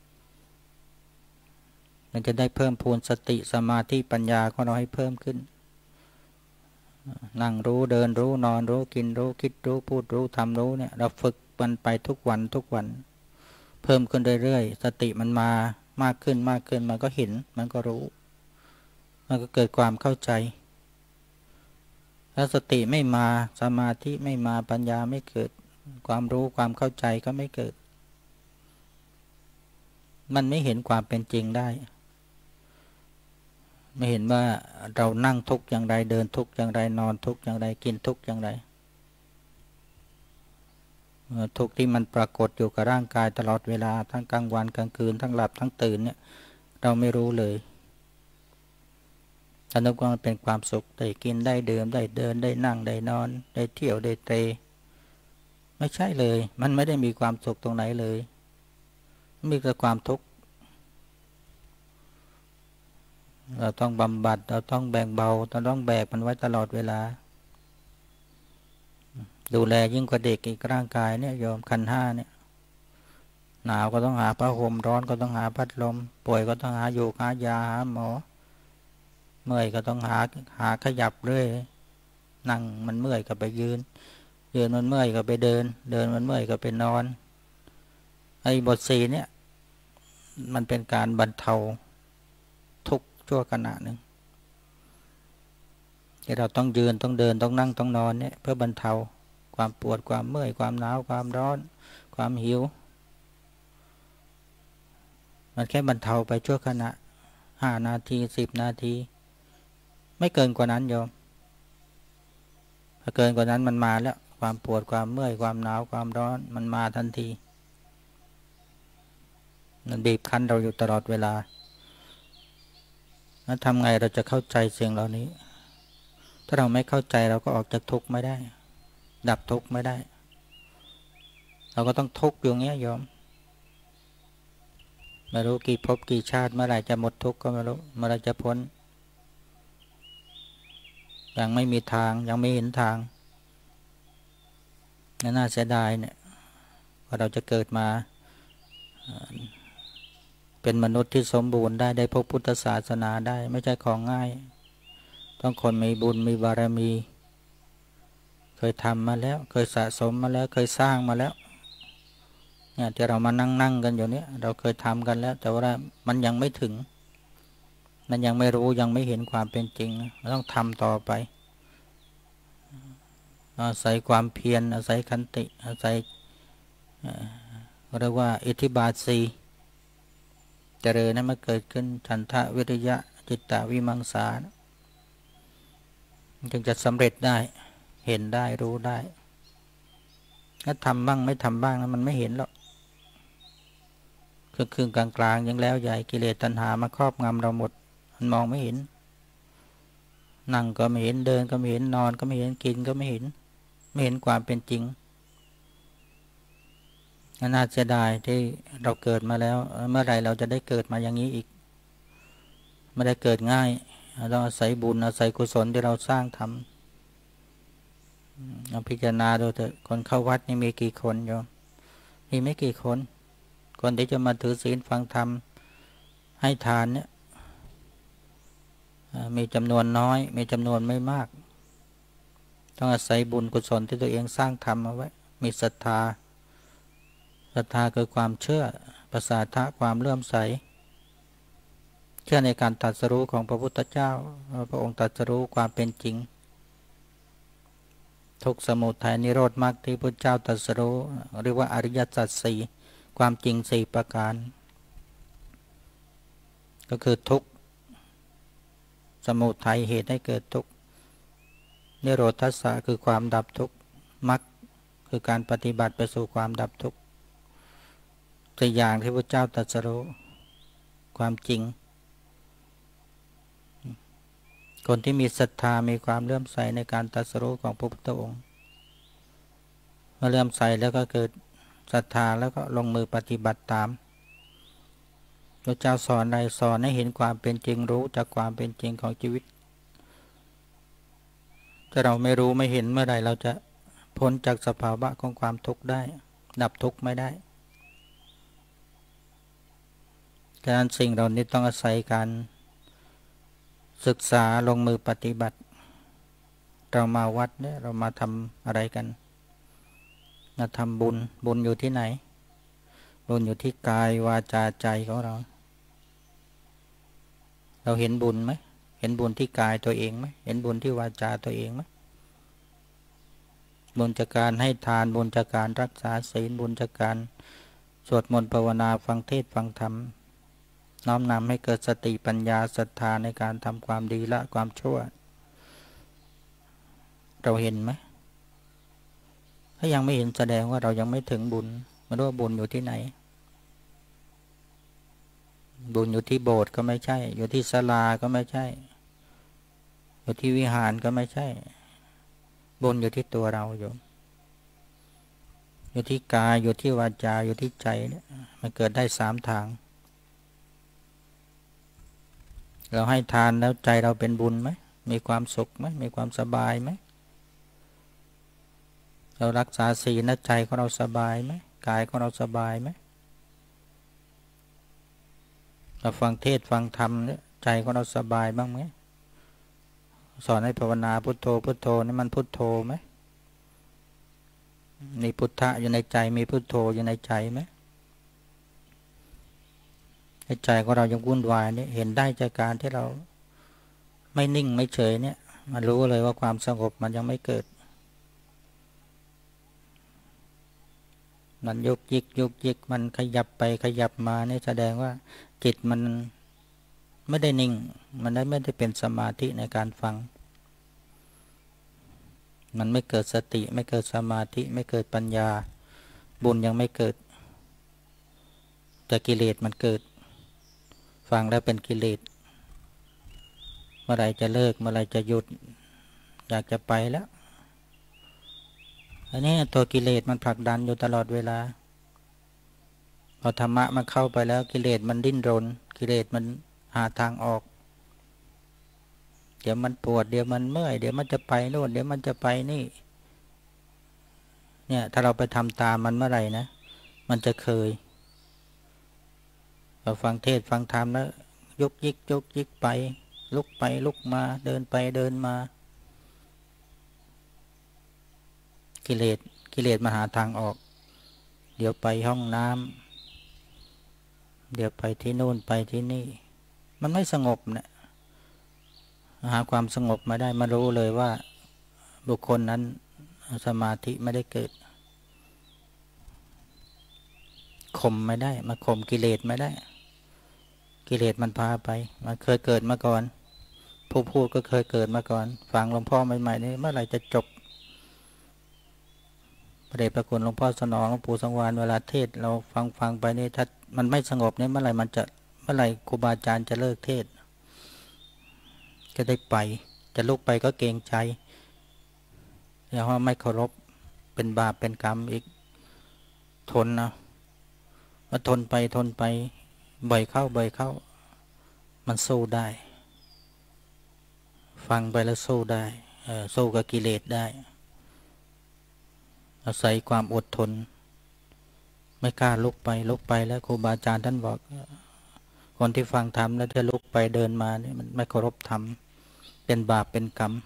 Speaker 1: มันจะได้เพิ่มพูนสติสมาธิปัญญาของเราให้เพิ่มขึ้นนั่งรู้เดินรู้นอนรู้กินรู้คิดรู้พูดรู้ทำรู้เนี่ยเราฝึกมันไปทุกวันทุกวันเพิ่มขึ้นเรื่อยๆสติมันมามากขึ้นมากขึ้นมันก็เห็นมันก็รู้มันก็เกิดความเข้าใจถ้าสติไม่มาสมาธิไม่มาปัญญาไม่เกิดความรู้ความเข้าใจก็ไม่เกิดมันไม่เห็นความเป็นจริงได้ไม่เห็นว่าเรานั่งทุกข์อย่างไรเดินทุกข์อย่างไรนอนทุกข์อย่างไรกินทุกข์อย่างไรทุกข์ที่มันปรากฏอยู่กับร่างกายตลอดเวลาทั้งกลางวันกลางคืนทั้งหลับทั้งตื่นเนี่ยเราไม่รู้เลยแต่นึกว่ามันเป็นความสุขได้กินได้ดื่มได้เดินได้นั่งได้นอนได้เที่ยวได้เตะไม่ใช่เลยมันไม่ได้มีความสุขตรงไหนเลยมีแต่ความทุกข์เราต้องบำบัดเราต้องแบ่งเบาเราต้องแบกมันไว้ตลอดเวลาดูแลยิ่งกว่าเด็กอีกร่างกายเนี่ยโยมขันธ์ห้าเนี่ยหนาวก็ต้องหาผ้าห่มร้อนก็ต้องหาพัดลมป่วยก็ต้องหาอยู่หายาหาหมอเมื่อยก็ต้องหาขยับเรื่อยนั่งมันเมื่อยก็ไปยืนมันเมื่อยก็ไปเดินมันเมื่อยก็ไปนอนไอ้บทสีเนี่ยมันเป็นการบรรเทาทุกข์ชั่วขณะหนึ่งที่เราต้องยืนต้องเดินต้องนั่งต้องนอนเนี่ยเพื่อบรรเทาความปวดความเมื่อยความหนาวความร้อนความหิวมันแค่บรรเทาไปชั่วขณะ5 นาที10 นาทีไม่เกินกว่านั้นโยมถ้าเกินกว่านั้นมันมาแล้วความปวดความเมื่อยความหนาวความร้อนมันมาทันทีมันบีบคั้นเราอยู่ตลอดเวลาแล้วทำไงเราจะเข้าใจสิ่งเหล่านี้ถ้าเราไม่เข้าใจเราก็ออกจากทุกข์ไม่ได้ดับทุกข์ไม่ได้เราก็ต้องทุกข์อยู่เงี้ยโยมไม่รู้กี่ภพกี่ชาติเมื่อไหร่จะหมดทุกข์ก็ไม่รู้เมื่อไหร่จะพ้นยังไม่มีทางยังไม่เห็นทางน่าเสียดายเนี่ยว่าเราจะเกิดมาเป็นมนุษย์ที่สมบูรณ์ได้พบพุทธศาสนาได้ไม่ใช่ของง่ายต้องคนมีบุญมีบารมีเคยทำมาแล้วเคยสะสมมาแล้วเคยสร้างมาแล้วเนี่ยที่เรามานั่งกันอยู่เนี่ยเราเคยทำกันแล้วแต่ว่ามันยังไม่ถึงมันยังไม่รู้ยังไม่เห็นความเป็นจริงเราต้องทำต่อไปอาศัยความเพียรอาศัยขันติอาศัยเรียกว่าอิทธิบาทสี่เจริญนั้นมาเกิดขึ้นฉันทะวิริยะจิตตวิมังสาจึงจะสำเร็จได้เห็นได้รู้ได้ถ้าทำบ้างไม่ทำบ้างนะมันไม่เห็นหรอกคือกลางๆยังแล้วใหญ่กิเลสตัณหามาครอบงำเราหมดมันมองไม่เห็นนั่งก็ไม่เห็นเดินก็ไม่เห็นนอนก็ไม่เห็นกินก็ไม่เห็นความเป็นจริงน่าเสียดายที่เราเกิดมาแล้วเมื่อไรเราจะได้เกิดมาอย่างนี้อีกไม่ได้เกิดง่ายเราอาศัยบุญอาศัยกุศลที่เราสร้างทำเราพิจารณาดูเถอะคนเข้าวัดนี่มีกี่คนโยมมีไม่กี่คนที่จะมาถือศีลฟังธรรมให้ทานเนี่ยมีจำนวนน้อยมีจำนวนไม่มากต้องอาศัยบุญกุศลที่ตัวเองสร้างทำเอาไว้มีศรัทธาคือความเชื่อประสาทะความเลื่อมใสเชื่อในการตรัสรู้ของพระพุทธเจ้าพระองค์ตรัสรู้ความเป็นจริงทุกข์สมุทัยนิโรธมรรคที่พระเจ้าตรัสรู้เรียกว่าอริยสัจสี่ความจริงสี่ประการก็คือทุกข์สมุทัยเหตุให้เกิดทุกข์นิโรธัสสะคือความดับทุกข์มรรคคือการปฏิบัติไปสู่ความดับทุกข์ตัวอย่างที่พระเจ้าตรัสรู้ความจริงคนที่มีศรัทธามีความเลื่อมใสในการตรัสรู้ของพระพุทธองค์เมื่อเลื่อมใสแล้วก็เกิดศรัทธาแล้วก็ลงมือปฏิบัติตามพระเจ้าสอนอะไรสอนให้เห็นความเป็นจริงรู้จากความเป็นจริงของชีวิตถ้าเราไม่รู้ไม่เห็นเมื่อใดเราจะพ้นจากสภาวะของความทุกข์ได้ดับทุกข์ไม่ได้ดังนั้นสิ่งเหล่านี้ต้องอาศัยการศึกษาลงมือปฏิบัติเรามาวัดเนี่ยเรามาทำอะไรกันมาทำบุญอยู่ที่ไหนบุญอยู่ที่กายวาจาใจของเราเห็นบุญไหมเห็นบุญที่กายตัวเองไหมเห็นบุญที่วาจาตัวเองไหมบุญจากการให้ทานบุญจากการรักษาศีลบุญจากการสวดมนต์ภาวนาฟังเทศน์ฟังธรรมน้อมนำให้เกิดสติปัญญาศรัทธาในการทำความดีละความชั่วเราเห็นไหมถ้ายังไม่เห็นแสดงว่าเรายังไม่ถึงบุญไม่รู้ว่าบุญอยู่ที่ไหนบุญอยู่ที่โบสถ์ก็ไม่ใช่อยู่ที่ศาลาก็ไม่ใช่อยู่ที่วิหารก็ไม่ใช่บุญอยู่ที่ตัวเราอยู่ที่กายอยู่ที่วาจาอยู่ที่ใจเนี่ยมันเกิดได้สามทางเราให้ทานแล้วใจเราเป็นบุญไหมมีความสุขไหมมีความสบายไหมเรารักษาศีลใจของเราสบายไหมกายของเราสบายไหมเราฟังเทศฟังธรรมเนี่ยใจของเราสบายบ้างไหมสอนให้ภาวนาพุทโธพุทโธนี่มันพุทโธไหมมีพุทธะอยู่ในใจมีพุทโธอยู่ในใจไหมใจของเรายังวุ่นวายนี่เห็นได้จากการที่เราไม่นิ่งไม่เฉยเนี่ยมันรู้เลยว่าความสงบมันยังไม่เกิดมันยุกยิกมันขยับไปขยับมานี่แสดงว่าจิตมันไม่ได้นิ่งมันไม่ได้เป็นสมาธิในการฟังมันไม่เกิดสติไม่เกิดสมาธิไม่เกิดปัญญาบุญยังไม่เกิดแต่กิเลสมันเกิดฟังแล้วเป็นกิเลสเมื่อไรจะเลิกเมื่อไรจะหยุดอยากจะไปแล้วอันนี้ตัวกิเลสมันผลักดันอยู่ตลอดเวลาพอธรรมะมันเข้าไปแล้วกิเลสมันดิ้นรนกิเลสมันหาทางออกเดี๋ยวมันปวดเดี๋ยวมันเมื่อยเดี๋ยวมันจะไปโน่นเดี๋ยวมันจะไปนี่เนี่ยถ้าเราไปทำตามมันเมื่อไหร่นะมันจะเคยเราฟังเทศฟังธรรมแล้วยกยิกไปลุกไปลุกมาเดินไปเดินมากิเลสมาหาทางออกเดี๋ยวไปห้องน้ำเดี๋ยวไปที่โน่นไปที่นี่มันไม่สงบเนี่ยหาความสงบมาได้มารู้เลยว่าบุคคลนั้นสมาธิไม่ได้เกิดข่มไม่ได้มาข่มกิเลสไม่ได้กิเลสมันพาไปมันเคยเกิดมาก่อนผู้พูดก็เคยเกิดมาก่อนฟังหลวงพ่อใหม่ๆนี่เมื่อไหร่จะจบพระเดชพระคุณหลวงพ่อสนองหลวงปู่สังวาลเวลาเทศเราฟังไปนี่ถ้ามันไม่สงบเนี่ยเมื่อไหร่ครูบาอาจารย์จะเลิกเทศจะได้ไปจะลุกไปก็เกรงใจอย่าว่าไม่เคารพเป็นบาปเป็นกรรมอีกทนนะว่าทนไปบ่อยเข้ามันสู้ได้ฟังไปแล้วสู้ได้สู้กับกิเลสได้อาศัยความอดทนไม่กล้าลุกไปแล้วครูบาอาจารย์ท่านบอกคนที่ฟังธรรมแล้วจะลุกไปเดินมาเนี่ยมันไม่เคารพธรรมเป็นบาปเป็นกรรม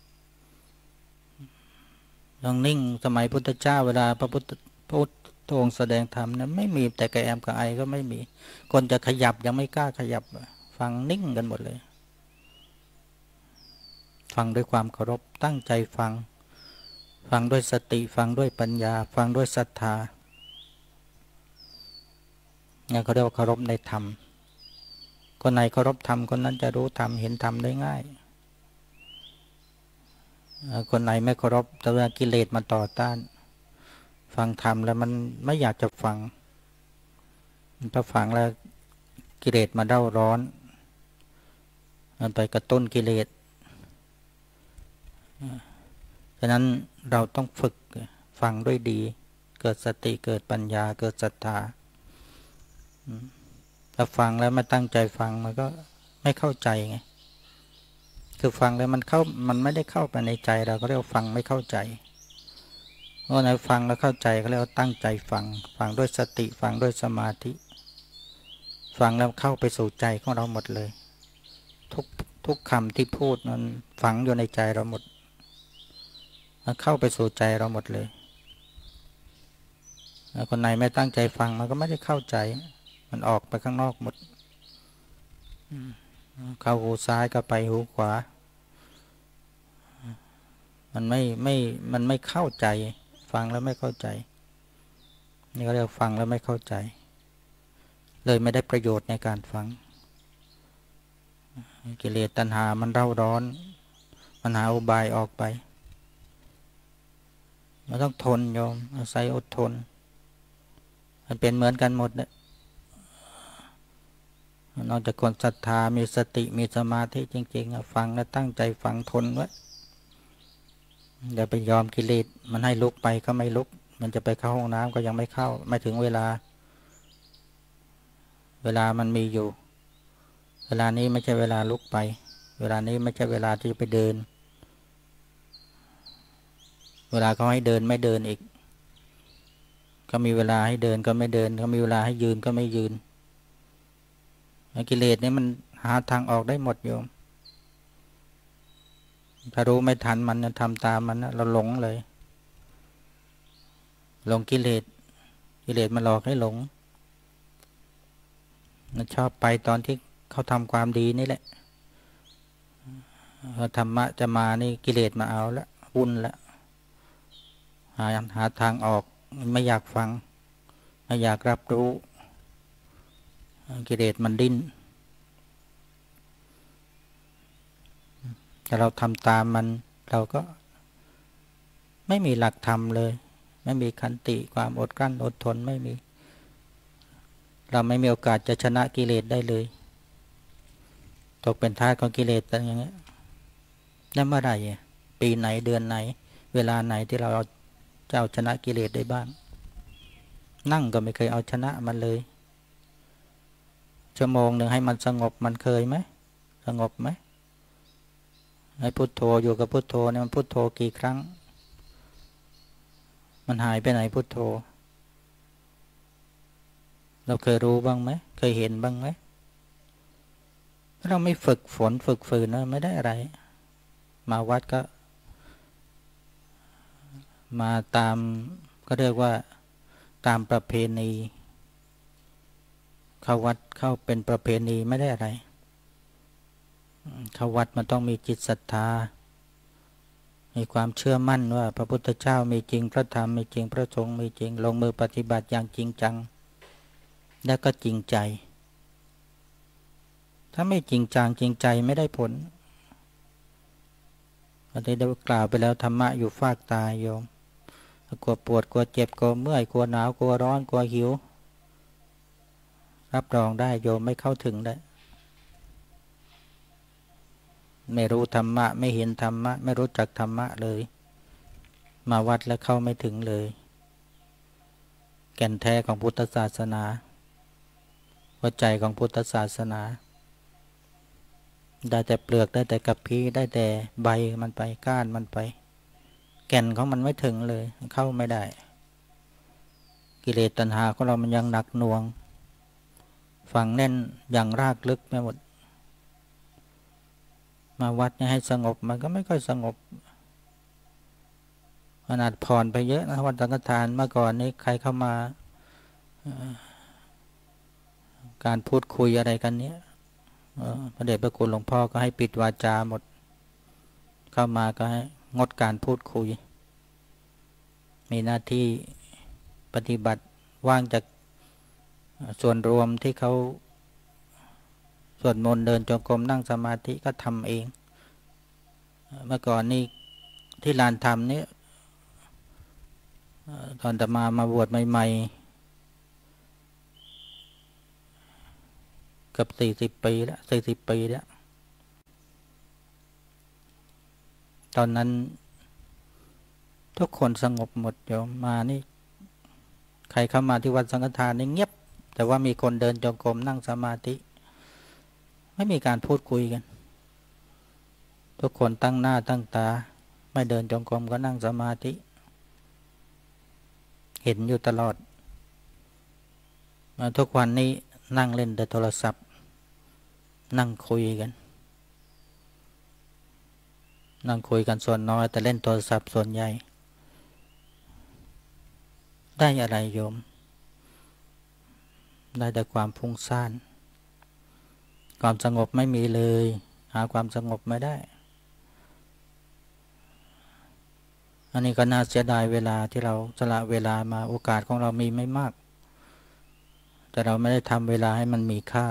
Speaker 1: ลองนิ่งสมัยพุทธเจ้าเวลาพระพุทธองค์แสดงธรรมนะไม่มีแต่กระแอมกระไอก็ไม่มีคนจะขยับยังไม่กล้าขยับฟังนิ่งกันหมดเลยฟังด้วยความเคารพตั้งใจฟังด้วยสติฟังด้วยปัญญาฟังด้วยศรัทธาเนี่ยเขาเรียกว่าเคารพในธรรมคนไหนเคารพธรรมคนนั้นจะรู้ธรรมเห็นธรรมได้ง่ายคนไหนไม่เคารพแต่ว่ากิเลสมาต่อต้านฟังธรรมแล้วมันไม่อยากจะฟังถ้าฟังแล้วกิเลสมาเร่าร้อนมันไปกระตุ้นกิเลสฉะนั้นเราต้องฝึกฟังด้วยดีเกิดสติเกิดปัญญาเกิดศรัทธาถ้าฟังแล้วไม่ตั้งใจฟังมันก็ไม่เข้าใจไงคือฟังแล้วมันไม่ได้เข้าไปในใจเราก็เรียกว่าฟังไม่เข้าใจเพราะไหนฟังแล้วเข้าใจก็เรียกว่าตั้งใจฟังด้วยสติฟังด้วยสมาธิฟังแล้วเข้าไปสู่ใจของเราหมดเลยทุกคำที่พูดมันฝังอยู่ในใจเราหมดมันเข้าไปสู่ใจเราหมดเลยคนไหนไม่ตั้งใจฟังมันก็ไม่ได้เข้าใจมันออกไปข้างนอกหมดเข้าหูซ้ายก็ไปหูขวามันไม่เข้าใจฟังแล้วไม่เข้าใจนี่ก็เรียกฟังแล้วไม่เข้าใจเลยไม่ได้ประโยชน์ในการฟังกิเลสตัณหามันเร่าร้อนมันหาอุบายออกไปมันต้องทนโยมอาศัยอดทนมันเป็นเหมือนกันหมดเนี่ยนอกจากคนศรัทธามีสติมีสมาธิจริงๆฟังแล้วตั้งใจฟังทนไว้อย่าไปยอมกิเลสมันให้ลุกไปก็ไม่ลุกมันจะไปเข้าห้องน้ำก็ยังไม่เข้าไม่ถึงเวลามันมีอยู่เวลานี้ไม่ใช่เวลาลุกไปเวลานี้ไม่ใช่เวลาที่จะไปเดินเวลาเขาให้เดินไม่เดินอีกก็มีเวลาให้เดินก็ไม่เดินก็มีเวลาให้ยืนก็ไม่ยืนกิเลสนี่มันหาทางออกได้หมดโยมถ้ารู้ไม่ทันมันทำตามมันเราหลงเลยหลงกิเลสมันหลอกให้หลงมันชอบไปตอนที่เขาทำความดีนี่แหละธรรมะจะมานี่กิเลสมาเอาละวุ่นละหาทางออกไม่อยากฟังไม่อยากรับรู้กิเลสมันดิ้นถ้าเราทำตามมันเราก็ไม่มีหลักธรรมเลยไม่มีขันติความอดกลั้นอดทนไม่มีเราไม่มีโอกาสจะชนะกิเลสได้เลยตกเป็นทาสของกิเลสอย่างเงี้ยได้เมื่อไหร่ปีไหนเดือนไหนเวลาไหนที่เราจะเอาชนะกิเลสได้บ้างนั่งก็ไม่เคยเอาชนะมันเลยชั่วโมงหนึ่งให้มันสงบมันเคยไหมสงบไหมให้พุทโธอยู่กับพุทโธเนี่ยมันพุทโธกี่ครั้งมันหายไปไหนพุทโธเราเคยรู้บ้างไหมเคยเห็นบ้างไหมเราไม่ฝึกฝนฝึกฝืนนะไม่ได้อะไรมาวัดก็มาตามก็เรียกว่าตามประเพณีเข้าวัดเข้าเป็นประเพณีไม่ได้อะไรเข้าวัดมันต้องมีจิตศรัทธามีความเชื่อมั่นว่าพระพุทธเจ้ามีจริงพระธรรมมีจริงพระสงฆ์มีจริงลงมือปฏิบัติอย่างจริงจังและก็จริงใจถ้าไม่จริงจังจริงใจไม่ได้ผลวันนี้ได้กล่าวไปแล้วธรรมะอยู่ฟากตายโยมกลัวปวดกลัวเจ็บกลัวเมื่อยกลัวหนาวกลัวร้อนกลัวหิวรับรองได้โยมไม่เข้าถึงได้ไม่รู้ธรรมะไม่เห็นธรรมะไม่รู้จักธรรมะเลยมาวัดแล้วเข้าไม่ถึงเลยแก่นแท้ของพุทธศาสนาหัวใจของพุทธศาสนาได้แต่เปลือกได้แต่กระพี้ได้แต่ใบมันไปก้านมันไปแก่นของมันไม่ถึงเลยเข้าไม่ได้กิเลสตัณหาของเรามันยังหนักหน่วงฝังแน่นอย่างรากลึกไปหมดมาวัดให้สงบมันก็ไม่ค่อยสงบขนาดผ่อนไปเยอะนะวันสังฆทานเมื่อก่อนนี้ใครเข้ามาการพูดคุยอะไรกันเนี้ยพระเดชพระคุณหลวงพ่อก็ให้ปิดวาจาหมดเข้ามาก็ให้งดการพูดคุยมีหน้าที่ปฏิบัติว่างจากส่วนรวมที่เขาสวดมนต์เดินจงกรมนั่งสมาธิก็ทำเองเมื่อก่อนนี่ที่ลานธรรมนี้ตอนอาตมาบวชใหม่ๆเกือบ40 ปีแล้ว40 ปีแล้วตอนนั้นทุกคนสงบหมดโยมมานี่ใครเข้ามาที่วัดสังฆทานนี่เงียบแต่ว่ามีคนเดินจงกรมนั่งสมาธิไม่มีการพูดคุยกันทุกคนตั้งหน้าตั้งตาไม่เดินจงกรมก็นั่งสมาธิเห็นอยู่ตลอดทุกวันนี้นั่งเล่นแต่โทรศัพท์นั่งคุยกันส่วนน้อยแต่เล่นโทรศัพท์ส่วนใหญ่ได้อะไรโยมได้แต่ความฟุ้งซ่านความสงบไม่มีเลยหาความสงบไม่ได้อันนี้ก็น่าเสียดายเวลาที่เราสละเวลามาโอกาสของเรามีไม่มากแต่เราไม่ได้ทำเวลาให้มันมีค่า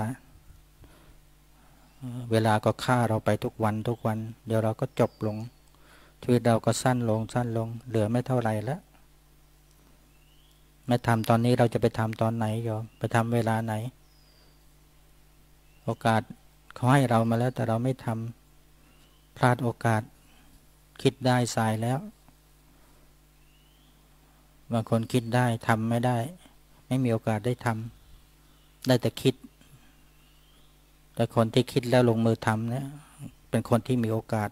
Speaker 1: เวลาก็ฆ่าเราไปทุกวันเดี๋ยวเราก็จบลงชีวิตเราก็สั้นลงเหลือไม่เท่าไหร่แล้วไม่ทำตอนนี้เราจะไปทำตอนไหนโยมไปทำเวลาไหนโอกาสเขาให้เรามาแล้วแต่เราไม่ทำพลาดโอกาสคิดได้สายแล้วบางคนคิดได้ทำไม่ได้ไม่มีโอกาสได้ทำได้แต่คิดแต่คนที่คิดแล้วลงมือทำเนี่ยเป็นคนที่มีโอกาส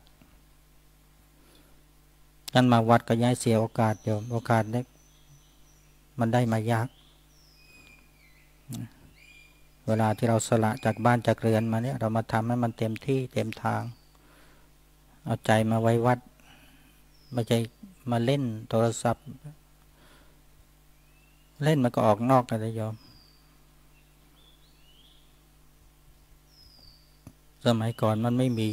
Speaker 1: นั่นมาวัดก็ย้ายเสียโอกาสโยมโอกาสเนี่ยมันได้มายากเวลาที่เราสละจากบ้านจากเรือนมาเนี่ยเรามาทำให้มันเต็มที่เต็มทางเอาใจมาไว้วัดไม่ใช่มาเล่นโทรศัพท์เล่นมันก็ออกนอกกันเลยโยมสมัยก่อนมันไม่มี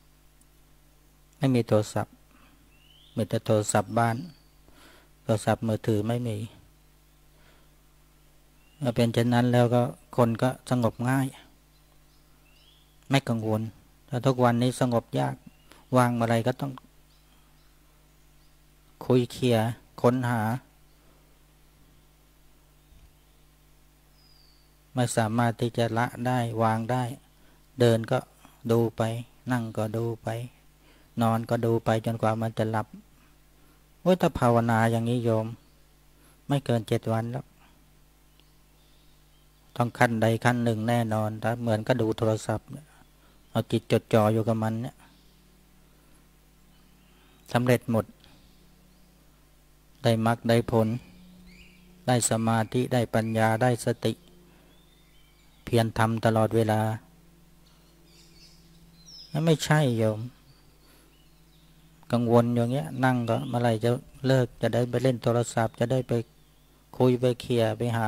Speaker 1: โทรศัพท์มีแต่โทรศัพท์บ้านโทรศัพท์มือถือไม่มีเมื่อเป็นเช่นนั้นแล้วก็คนก็สงบง่ายไม่กังวลแต่ทุกวันนี้สงบยากวางอะไรก็ต้องคุยเคียค้นหาไม่สามารถที่จะละได้วางได้เดินก็ดูไปนั่งก็ดูไปนอนก็ดูไปจนกว่ามันจะหลับถ้าภาวนาอย่างนี้โยมไม่เกิน7 วันแล้วต้องขั้นใดขั้นหนึ่งแน่นอนแต่เหมือนก็ดูโทรศัพท์เอาจิตจดจ่ออยู่กับมันเนี่ยสำเร็จหมดได้มรรคได้ผลได้สมาธิได้ปัญญาได้สติเพียรทำตลอดเวลาไม่ใช่โยมกังวลอย่างเงี้ยนั่งก็เมื่อไหร่จะเลิกจะได้ไปเล่นโทรศัพท์จะได้ไปคุยไปเคลียร์ไปหา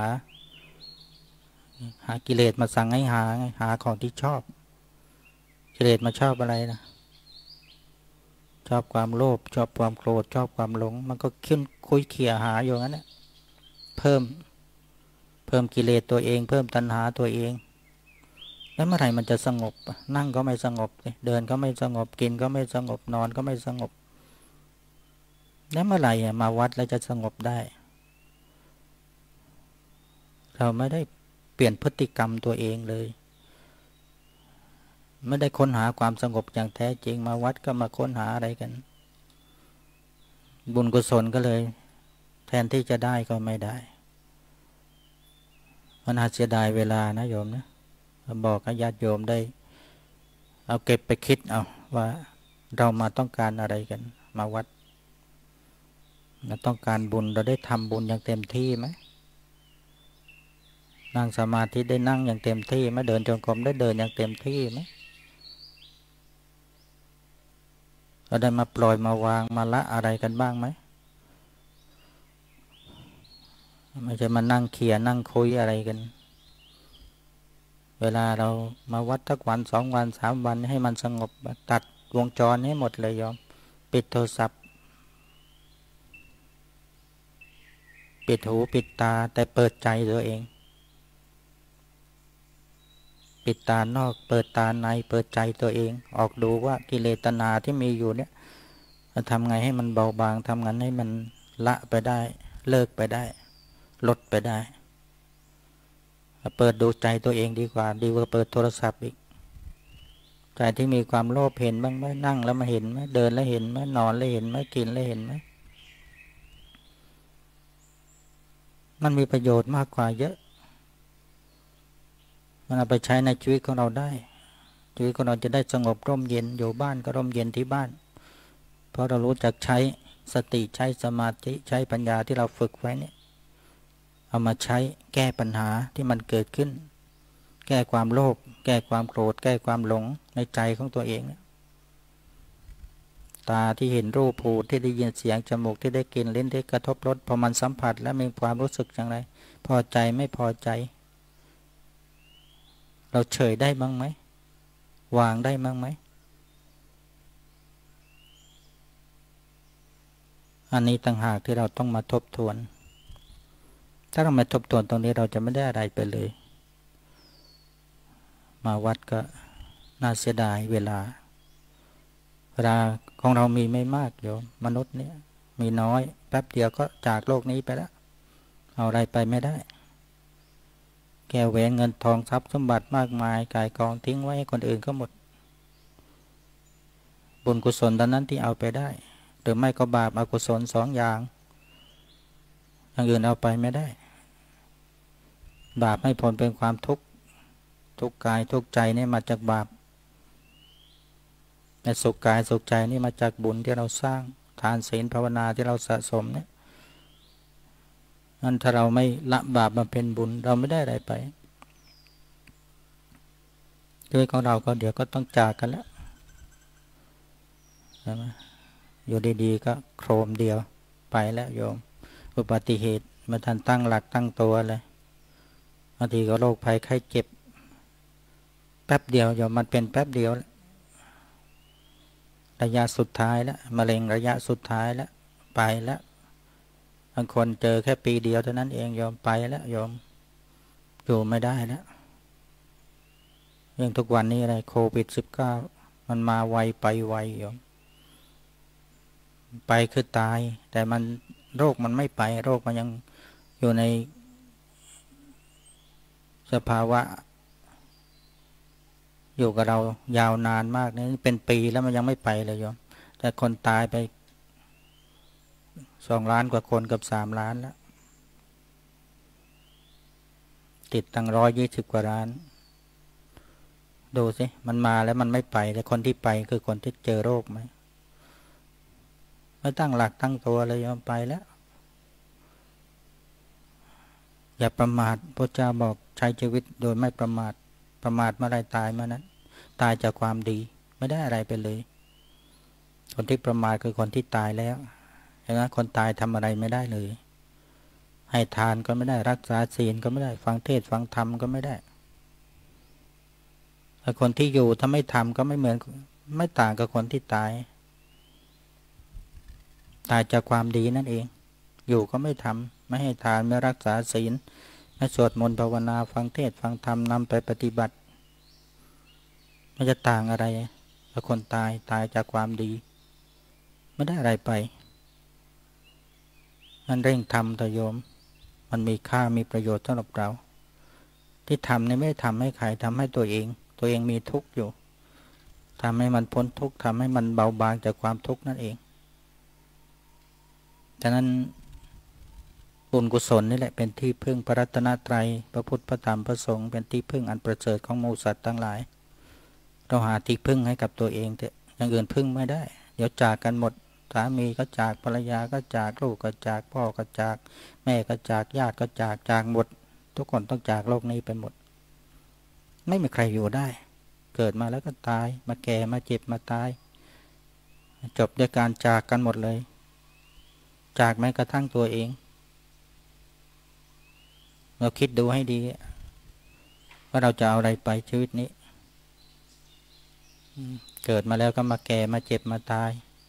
Speaker 1: กิเลสมาสั่งให้หาของที่ชอบกิเลสมาชอบอะไรนะชอบความโลภชอบความโกรธชอบความหลงมันก็ขึ้นคุยเขี่ยหาอยู่งั้นแหละเพิ่มกิเลสตัวเองเพิ่มตัณหาตัวเองแล้วเมื่อไหร่มันจะสงบนั่งก็ไม่สงบเดินก็ไม่สงบกินก็ไม่สงบนอนก็ไม่สงบแล้วเมื่อไหร่มาวัดแล้วจะสงบได้เราไม่ได้เปลี่ยนพฤติกรรมตัวเองเลยไม่ได้ค้นหาความสงบอย่างแท้จริงมาวัดก็มาค้นหาอะไรกันบุญกุศลก็เลยแทนที่จะได้ก็ไม่ได้มันน่าเสียดายเวลานะโยมนะบอกให้ญาติโยมได้เอาเก็บไปคิดเอาว่าเรามาต้องการอะไรกันมาวัดเราต้องการบุญเราได้ทำบุญอย่างเต็มที่ไหมนั่งสมาธิได้นั่งอย่างเต็มที่ไหมเดินจงกรมได้เดินอย่างเต็มที่ไหมเราได้มาปล่อยมาวางมาละอะไรกันบ้างไหมไม่ใช่มานั่งเขียนั่งคุยอะไรกันเวลาเรามาวัดสักวัน2 วัน3 วันให้มันสงบตัดวงจรให้หมดเลยโยมปิดโทรศัพท์ปิดหูปิดตาแต่เปิดใจตัวเองปิดตานอกเปิดตาในเปิดใจตัวเองออกดูว่ากิเลสตัณหาที่มีอยู่เนี่ยจะทำไงให้มันเบาบางทำไงให้มันละไปได้เลิกไปได้ลดไปได้เปิดดูใจตัวเองดีกว่าเปิดโทรศัพท์อีกใจที่มีความโลภเห็นบ้างไหมนั่งแล้วมาเห็นไหมเดินแล้วเห็นไหมนอนแล้วเห็นไหมกินแล้วเห็นไหมมันมีประโยชน์มากกว่าเยอะมันเอาไปใช้ในชีวิตของเราได้ชีวิตของเราจะได้สงบร่มเย็นอยู่บ้านก็ร่มเย็นที่บ้านเพราะเรารู้จักใช้สติใช้สมาธิใช้ปัญญาที่เราฝึกไว้เนี่ยเอามาใช้แก้ปัญหาที่มันเกิดขึ้นแก้ความโลภแก้ความโกรธแก้ความหลงในใจของตัวเองตาที่เห็นรูปหูที่ได้ยินเสียงจมูกที่ได้กลิ่นลิ้นที่กระทบรสพอมันสัมผัสแล้วมีความรู้สึกอย่างไรพอใจไม่พอใจเราเฉยได้บ้างไหมวางได้บ้างไหมอันนี้ต่างหากที่เราต้องมาทบทวนถ้าเราไม่ทบทวนตรงนี้เราจะไม่ได้อะไรไปเลยมาวัดก็น่าเสียดายเวลาของเรามีไม่มากโยมมนุษย์เนี่ยมีน้อยแป๊บเดียวก็จากโลกนี้ไปแล้วเอาอะไรไปไม่ได้แก้วแหวนเงินทองทรัพย์สมบัติมากมายกายกองทิ้งไว้ให้คนอื่นก็หมดบุญกุศลตอนนั้นที่เอาไปได้หรือไม่ก็บาปอกุศล2 อย่างอื่นเอาไปไม่ได้บาปให้ผลเป็นความทุกข์กายทุกข์ใจนี่มาจากบาปแต่สุขกายสุขใจนี่มาจากบุญที่เราสร้างทานศีลภาวนาที่เราสะสมเนี่ยงั้นถ้าเราไม่ละบาปมาเป็นบุญเราไม่ได้อะไรไปชีวิตของเราก็เดี๋ยวก็ต้องจากกันแล้วใช่ไหมอยู่ดีๆก็โครมเดียวไปแล้วโยมอุบัติเหตุมาทันตั้งหลักตั้งตัวเลยบางทีก็โรคภัยไข้เจ็บแป๊บเดียวโยมมันเป็นแป๊บเดียวระยะสุดท้ายแล้วมะเร็งระยะสุดท้ายแล้วไปแล้วบางคนเจอแค่ปีเดียวเท่านั้นเองโยมไปแล้วโยมอยู่ไม่ได้แล้วอย่างทุกวันนี้อะไรโควิด-19มันมาไวไปไวโยมไปคือตายแต่มันโรคมันไม่ไปโรคมันยังอยู่ในสภาวะอยู่กับเรายาวนานมากนี่เป็นปีแล้วมันยังไม่ไปเลยโยมแต่คนตายไป2 ล้านกว่าคนกับ3 ล้านแล้วติดตั้ง120 กว่าล้านดูสิมันมาแล้วมันไม่ไปแต่คนที่ไปคือคนที่เจอโรคไหมไม่ตั้งหลักตั้งตัวเลยยอมไปแล้วอย่าประมาทพระเจ้าบอกใช้ชีวิตโดยไม่ประมาทประมาทเมื่อไรตายเมื่อนั้นตายจากความดีไม่ได้อะไรไปเลยคนที่ประมาทคือคนที่ตายแล้วเห็นไหมคนตายทำอะไรไม่ได้เลยให้ทานก็ไม่ได้รักษาศีลก็ไม่ได้ฟังเทศฟังธรรมก็ไม่ได้แต่คนที่อยู่ถ้าไม่ทำก็ไม่เหมือนไม่ต่างกับคนที่ตายจากความดีนั่นเองอยู่ก็ไม่ทำไม่ให้ทานไม่รักษาศีลไม่สวดมนต์ภาวนาฟังเทศฟังธรรมนำไปปฏิบัติมันจะต่างอะไรกับคนตายจากความดีไม่ได้อะไรไปนั่นเร่งทำต่อโยมมันมีค่ามีประโยชน์สำหรับเราที่ทำนี่ไม่ได้ทำให้ใครทำให้ตัวเองมีทุกข์อยู่ทำให้มันพ้นทุกข์ทำให้มันเบาบางจากความทุกข์นั่นเองฉะนั้นบุญกุศลนี่แหละเป็นที่พึ่งพระรัตนตรัยพระพุทธพระธรรมพระสงฆ์เป็นที่พึ่งอันประเสริฐของหมู่สัตว์ทั้งหลายเราหาที่พึ่งให้กับตัวเองเถอะอย่างอื่นพึ่งไม่ได้เดี๋ยวจากกันหมดสามีก็จากภรรยาก็จากลูกก็จากพ่อก็จากแม่ก็จากญาติก็จากหมดทุกคนต้องจากโลกนี้ไปหมดไม่มีใครอยู่ได้เกิดมาแล้วก็ตายมาแก่มาเจ็บมาตายจบด้วยการจากกันหมดเลยจากแม้กระทั่งตัวเองเราคิดดูให้ดีว่าเราจะเอาอะไรไปชีวิตนี้เกิดมาแล้วก็มาแก่มาเจ็บมาตาย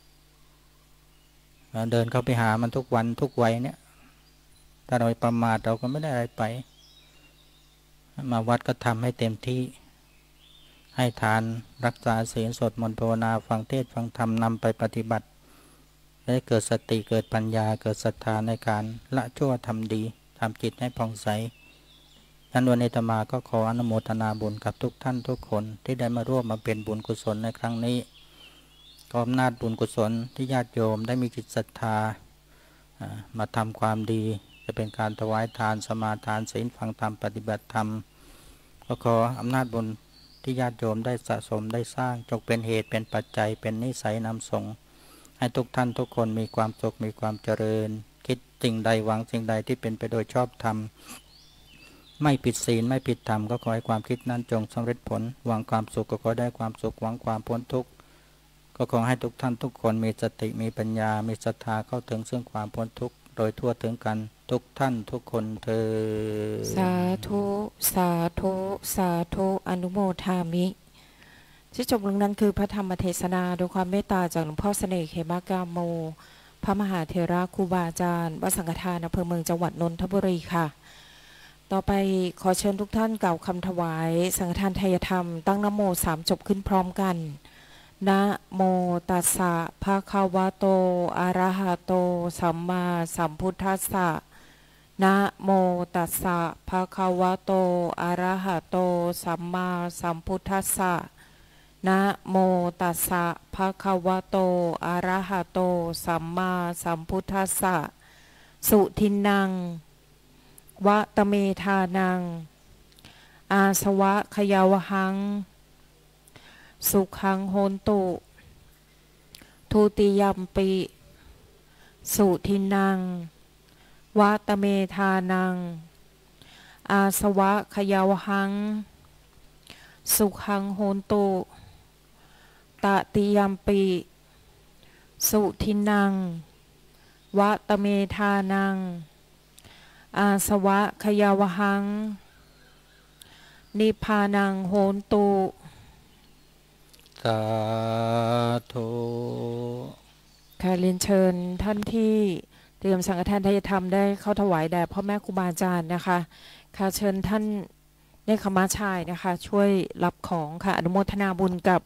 Speaker 1: เดินเข้าไปหามันทุกวันทุกวัยเนี่ยถ้าเราประมาทเราก็ไม่ได้อะไรไปมาวัดก็ทำให้เต็มที่ให้ทานรักษาศีลสวดมนต์ภาวนาฟังเทศน์ฟังธรรมนำไปปฏิบัติได้เกิดสติเกิดปัญญาเกิดศรัทธาในการละชั่วทำดีทำจิตให้ผ่องใสนั้นวันนี้อาตมาก็ขออนุโมทนาบุญกับทุกท่านทุกคนที่ได้มาร่วมมาเป็นบุญกุศลในครั้งนี้ก็อำนาจบุญกุศลที่ญาติโยมได้มีจิตศรัทธามาทำความดีจะเป็นการถวายทานสมาทานศีลฟังธรรมปฏิบัติธรรมก็ขออำนาจบุญที่ญาติโยมได้สะสมได้สร้างจงเป็นเหตุเป็นปัจจัยเป็นนิสัยนำส่งให้ทุกท่านทุกคนมีความสุขมีความเจริญคิดสิ่งใดหวังสิ่งใดที่เป็นไปโดยชอบธรรมไม่ผิดศีลไม่ผิดธรรมก็ขอให้ความคิดนั้นจงสำเร็จผลหวังความสุขก็ขอได้ความสุขหวังความพ้นทุกข์ก็ขอให้ทุกท่านทุกคนมีสติมีปัญญามีศรัทธาเข้าถึงซึ่งความพ้นทุกข์โดยทั่วถึงกันทุกท่านทุกคนเทอญ
Speaker 2: สาธุสาธุสาธุอนุโมทามิที่จบลงนั้นคือพระธรรมเทศนาโดยความเมตตาจากหลวงพ่อเสน่ห์เขมกาโมพระมหาเถระครูบาอาจารย์วัดสังฆทานอำเภอเมืองจังหวัดนนทบุรีค่ะต่อไปขอเชิญทุกท่านกล่าวคำถวายสังฆทานไทยธรรมตั้งนะโม3จบขึ้นพร้อมกันนะโมตัสสะภะคะวะโตอะระหะโตสัมมาสัมพุทธัสสะนะโมตัสสะภะคะวะโตอะระหะโตสัมมาสัมพุทธัสสะนะโมตัสสะภะคะวะโตอะระหะโตสัมมาสัมพุทธัสสะสุทินังวะตะเมธานังอาสวะขยาวหังสุขังโหนตุทุติยัมปิสุทินังวะตะเมธานังอาสวะขยาวหังสุขังโหนตุตติยัมปิสุทินังวะตะเมธานังอาสวะขยาวหังนิพพานังโหนตุ
Speaker 1: สาธุ
Speaker 2: ค่ะเรียนเชิญท่านที่เตรียมสังฆทานไทยธรรมได้เข้าถวายแด่พ่อแม่ครูบาอาจารย์นะคะค่ะเชิญท่านเนคขมาชายนะคะช่วยรับของค่ะอนุโมทนาบุญกับ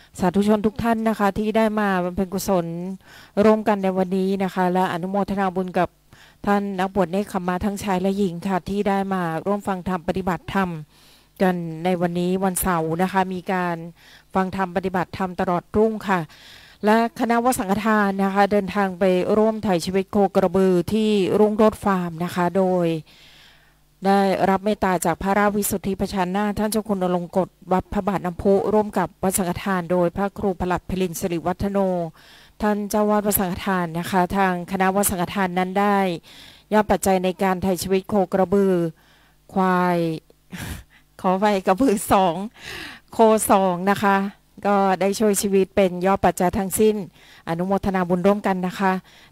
Speaker 2: สาธุชนทุกท่านนะคะที่ได้มาบำเพ็ญกุศลร่วมกันในวันนี้นะคะและอนุโมทนาบุญกับท่านนักบวชเนกขัมมาทั้งชายและหญิงค่ะที่ได้มาร่วมฟังธรรมปฏิบัติธรรมกันในวันนี้วันเสาร์นะคะมีการฟังธรรมปฏิบัติธรรมตลอดรุ่งค่ะและคณะวสังฆทานนะคะเดินทางไปร่วมถ่ายชีวิตโคกระบือที่รุ่งโรจน์ฟาร์มนะคะโดยได้รับเมตตาจากพระราชวิสุทธิประชานาท่านเจ้าคุณอลงกฎวัดพระบาทน้ำพุร่วมกับวัดสังฆทานโดยพระครูผลัดพลินสิริวัฒโนท่านเจ้าวาดวัดสังฆทานนะคะทางคณะวัดสังฆทานนั้นได้ยอดปัจจัยในการถ่ายชีวิตโคกระบือควายขอไปกระบือ2โค2นะคะก็ได้ช่วยชีวิตเป็นยอดปัจจัยทั้งสิ้นอนุโมทนาบุญร่วมกันนะคะ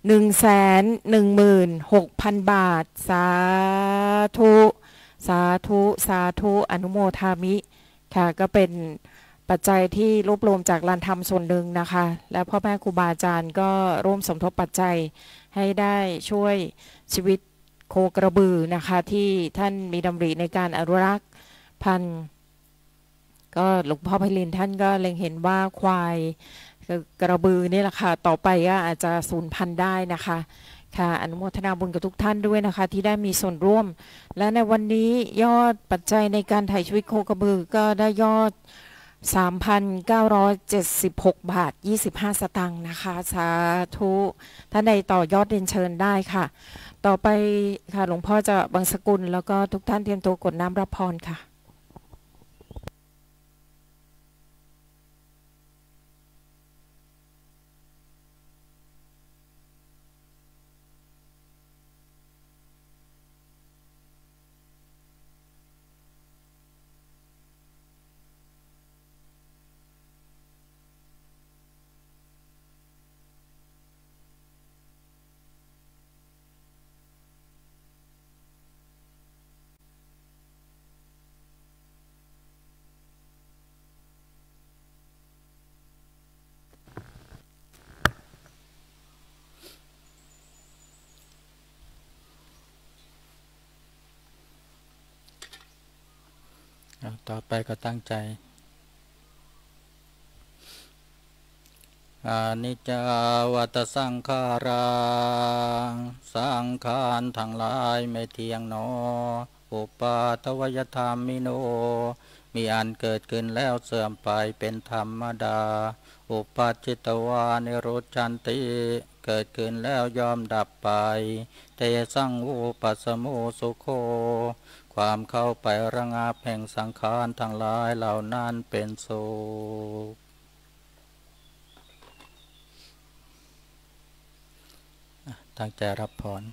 Speaker 2: 116,000 บาทสาธุสาธุสาธุอนุโมทามิค่ะก็เป็นปัจจัยที่รวบรวมจากลานธรรมส่วนหนึ่งนะคะและพ่อแม่ครูบาอาจารย์ก็ร่วมสมทบปัจจัยให้ได้ช่วยชีวิตโคกระบือนะคะที่ท่านมีดำริในการอนุรักษ์พันธุ์ก็หลวงพ่อไพลินท่านก็เล็งเห็นว่าควายกระบือนี่แหละค่ะต่อไปก็อาจจะสูญพันธุ์ได้นะคะค่ะอนุโมทนาบุญกับทุกท่านด้วยนะคะที่ได้มีส่วนร่วมและในวันนี้ยอดปัจจัยในการถ่ายชีวิตโคกระบือก็ได้ยอด 3,976 บาท 25 สตางค์นะคะสาธุท่านใดต่อยอดเรียนเชิญได้ค่ะต่อไปค่ะหลวงพ่อจะบังสกุลแล้วก็ทุกท่านเตรียมตัวกดน้ำรับพรค่ะ
Speaker 1: ต่อไปก็ตั้งใจอานิจจาวัตสังขารังสังขารทั้งหลายไม่เที่ยงหนออุปาทวยธรรมิโนมีอันเกิดขึ้นแล้วเสื่อมไปเป็นธรรมดาอุปัจจิตวานิโรธจันติเกิดขึ้นแล้วยอมดับไปเตสังอุปัสสโมสุโคความเข้าไประงับแห่งสังขารทั้งหลายเหล่านั้นเป็นสุขตั้งใจรับพร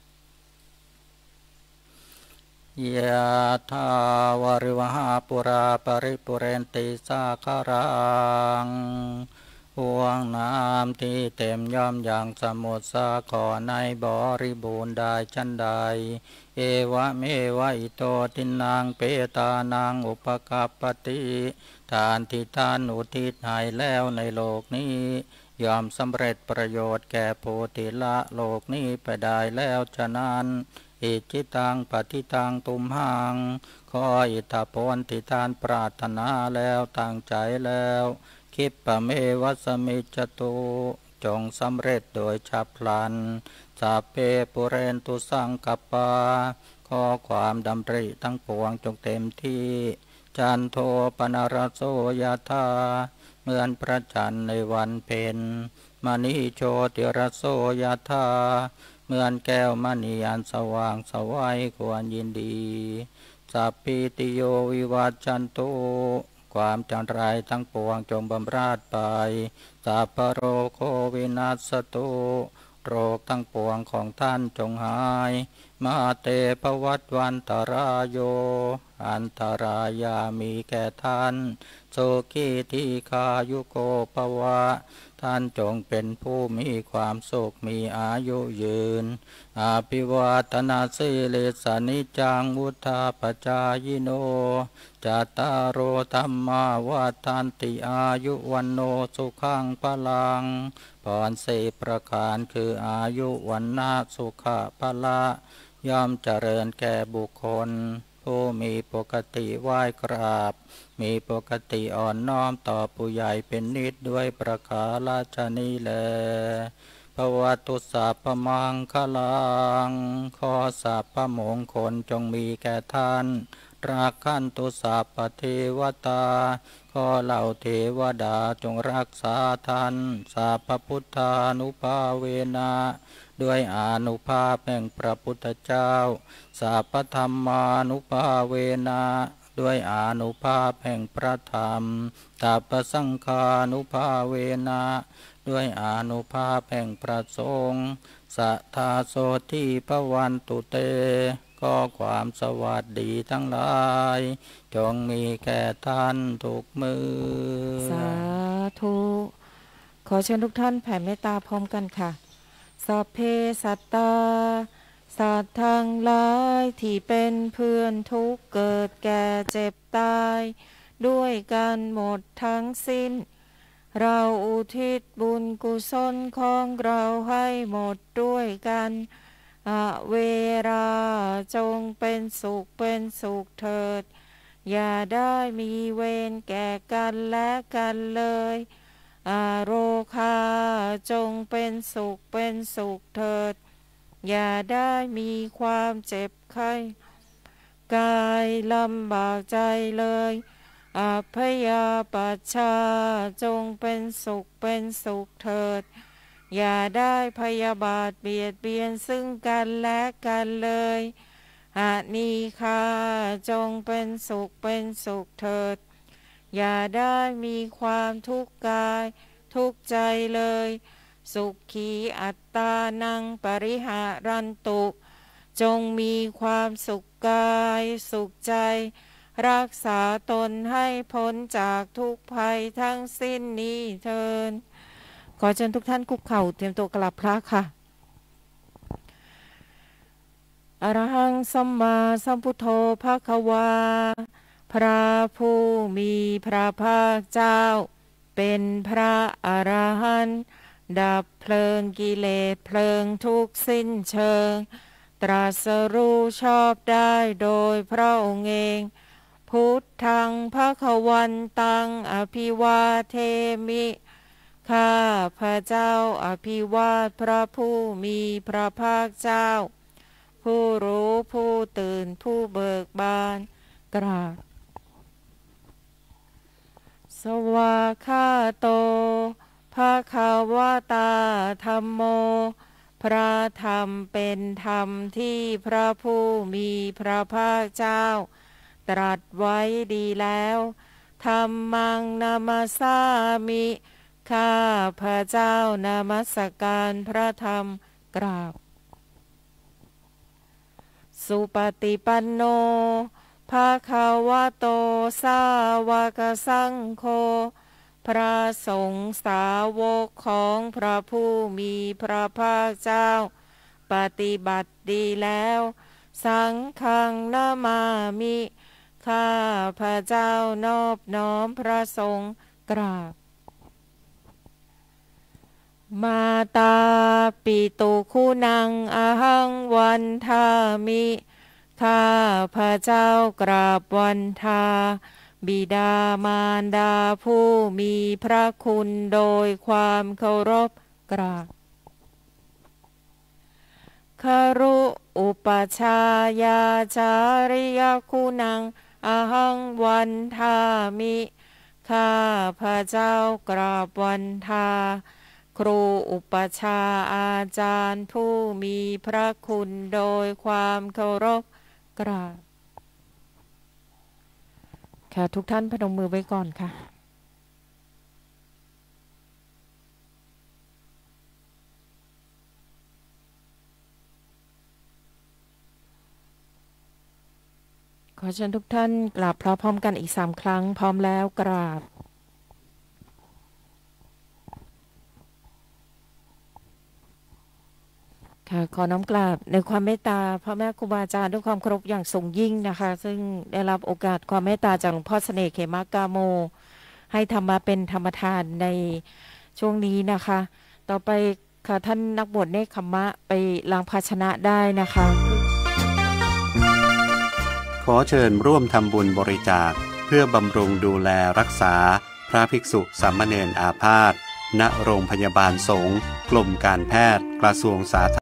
Speaker 1: ยะถาวาริวหาปุราปริปุเรนติสาคารังห่วงน้ำที่เต็มย่อมอย่างสมุทรสาครในบริบูรณ์ได้ชั้นใดเอวะเมวะอิโตทินังเปตานังอุปกัปปติทานที่ท่านอุทิศให้แล้วในโลกนี้ยอมสำเร็จประโยชน์แก่ผู้ที่ละโลกนี้ไปได้แล้วฉะนั้นอิจิตังปฏิตังตุมหังขออิทธผลที่ท่านปรารถนาแล้วตั้งใจแล้วคิปปะเมวัสมิจตุจงสำเร็จโดยฉับพลันสัพเพปุเรนตุสังกปาขอความดำริทั้งปวงจงเต็มที่จันโทปนรโสยธาเหมือนพระจันทร์ในวันเพ็ญมณีโชติรโสยธาเหมือนแก้วมณีอันสว่างสวัยควรยินดีสัพพิติโยวิวัจจันตุความจันไรทั้งปวงจงบำราดไปสัพพโรโควินัสตุโรคทั้งปวงของท่านจงหายมาเตภวัตวันตรายโยอันตรายามีแก่ท่านโสกีทีคายุโกภวะท่านจงเป็นผู้มีความสุขมีอายุยืนอาภิวาทนาสิริสนิจังวุธาปจายโนจัตตารโอธัมมาวัฏันติอายุวันโนสุขังพลังพรสี่ประการคืออายุวันนาสุขะพละย่อมเจริญแก่บุคคลผู้มีปกติไหว้กราบมีปกติอ่อนน้อมต่อผู้ใหญ่เป็นนิดด้วยประกาศนี้แลภวตุสัพพมังคลังขอสัพพมงคลจงมีแก่ท่านรักขันตุสัพพเทวตาขอเหล่าเทวดาจงรักษาท่านสัพพพุทธานุภาเวนะด้วยอานุภาพแห่งพระพุทธเจ้าสัพพธรรมานุภาเวนะด้วยอานุภาพแห่งพระธรรมสัพพสังฆานุภาเวนะด้วยอานุภาพแห่งพระสงฆ์สัทธาโสทิภวันตุเตก็ความสวัสดีทั้งหลายจงมีแก่ท่านทุกมือ
Speaker 2: สาธุขอเชิญทุกท่านแผ่เมตตาพร้อมกันค่ะสัพเพสัตตาสัตว์ทั้งหลายที่เป็นเพื่อนทุกเกิดแก่เจ็บตายด้วยกันหมดทั้งสิ้นเราอุทิศบุญกุศลของเราให้หมดด้วยกันเวราจงเป็นสุขเถิดอย่าได้มีเวรแก่กันและกันเลยโรคาจงเป็นสุขเถิดอย่าได้มีความเจ็บไข้กายลำบากใจเลยพยาปัชชาจงเป็นสุขเถิดอย่าได้พยาบาทเบียดเบียนซึ่งกันและกันเลยอานีคาจงเป็นสุขเถิดอย่าได้มีความทุกข์กายทุกข์ใจเลยสุขีอัตตานังปริหารันตุจงมีความสุขกายสุขใจรักษาตนให้พ้นจากทุกภัยทั้งสิ้นนี้เถิดขอเชิญทุกท่านคุกเข่าเตรียมตัวกราบพระค่ะอรหังสัมมาสัมพุทโธภควาพระผู้มีพระภาคเจ้าเป็นพระอรหันต์ดับเพลิงกิเลสเพลิงทุกข์สิ้นเชิงตรัสรู้ชอบได้โดยพระองค์เองพุทธังภควันตังอภิวาเทมิข้าพระเจ้าอภิวาทพระผู้มีพระภาคเจ้าผู้รู้ผู้ตื่นผู้เบิกบานกราบสวากขาโตภควตาธัมโมพระธรรมเป็นธรรมที่พระผู้มีพระภาคเจ้าตรัสไว้ดีแล้วธัมมังนามัสสามิข้าพระเจ้านมัสการพระธรรมกราบสุปฏิปันโนภควโตสาวกสังโฆพระสงฆ์สาวกของพระผู้มีพระภาคเจ้าปฏิบัติดีแล้วสังฆังนามามิข้าพระเจ้านอบน้อมพระสงฆ์กราบมาตาปิตุคุณังอหังวันทามิข้าพระเจ้ากราบวันทาบิดามารดาผู้มีพระคุณโดยความเคารพกราบคารุอุปชายาจาริยคุณังอหังวันทามิข้าพระเจ้ากราบวันทาครูอุปชาอาจารย์ผู้มีพระคุณโดยความเคารพกราบค่ะทุกท่านพนมมือไว้ก่อนค่ะขอเชิญทุกท่านกราบพร้อมกันอีก3 ครั้งพร้อมแล้วกราบค่ะขอน้อมกราบในความเมตตาพระแม่ครูบาอาจารย์ด้วยความเคารพอย่างสูงยิ่งนะคะซึ่งได้รับโอกาสความเมตตาจากหลวงพ่อเสน่ห์เขมากาโมให้ธรรมะเป็นธรรมทานในช่วงนี้นะคะต่อไปค่ะท่านนักบวชเนกขัมมะไปล้างภาชนะได้นะคะ
Speaker 1: ข
Speaker 3: ขอเชิญร่วมทำบุญบริจาคเพื่อบำรุงดูแลรักษาพระภิกษุสามเณรอาพาธณโรงพยาบาลสงฆ์กรมการแพทย์กระทรวงสาธารณสุข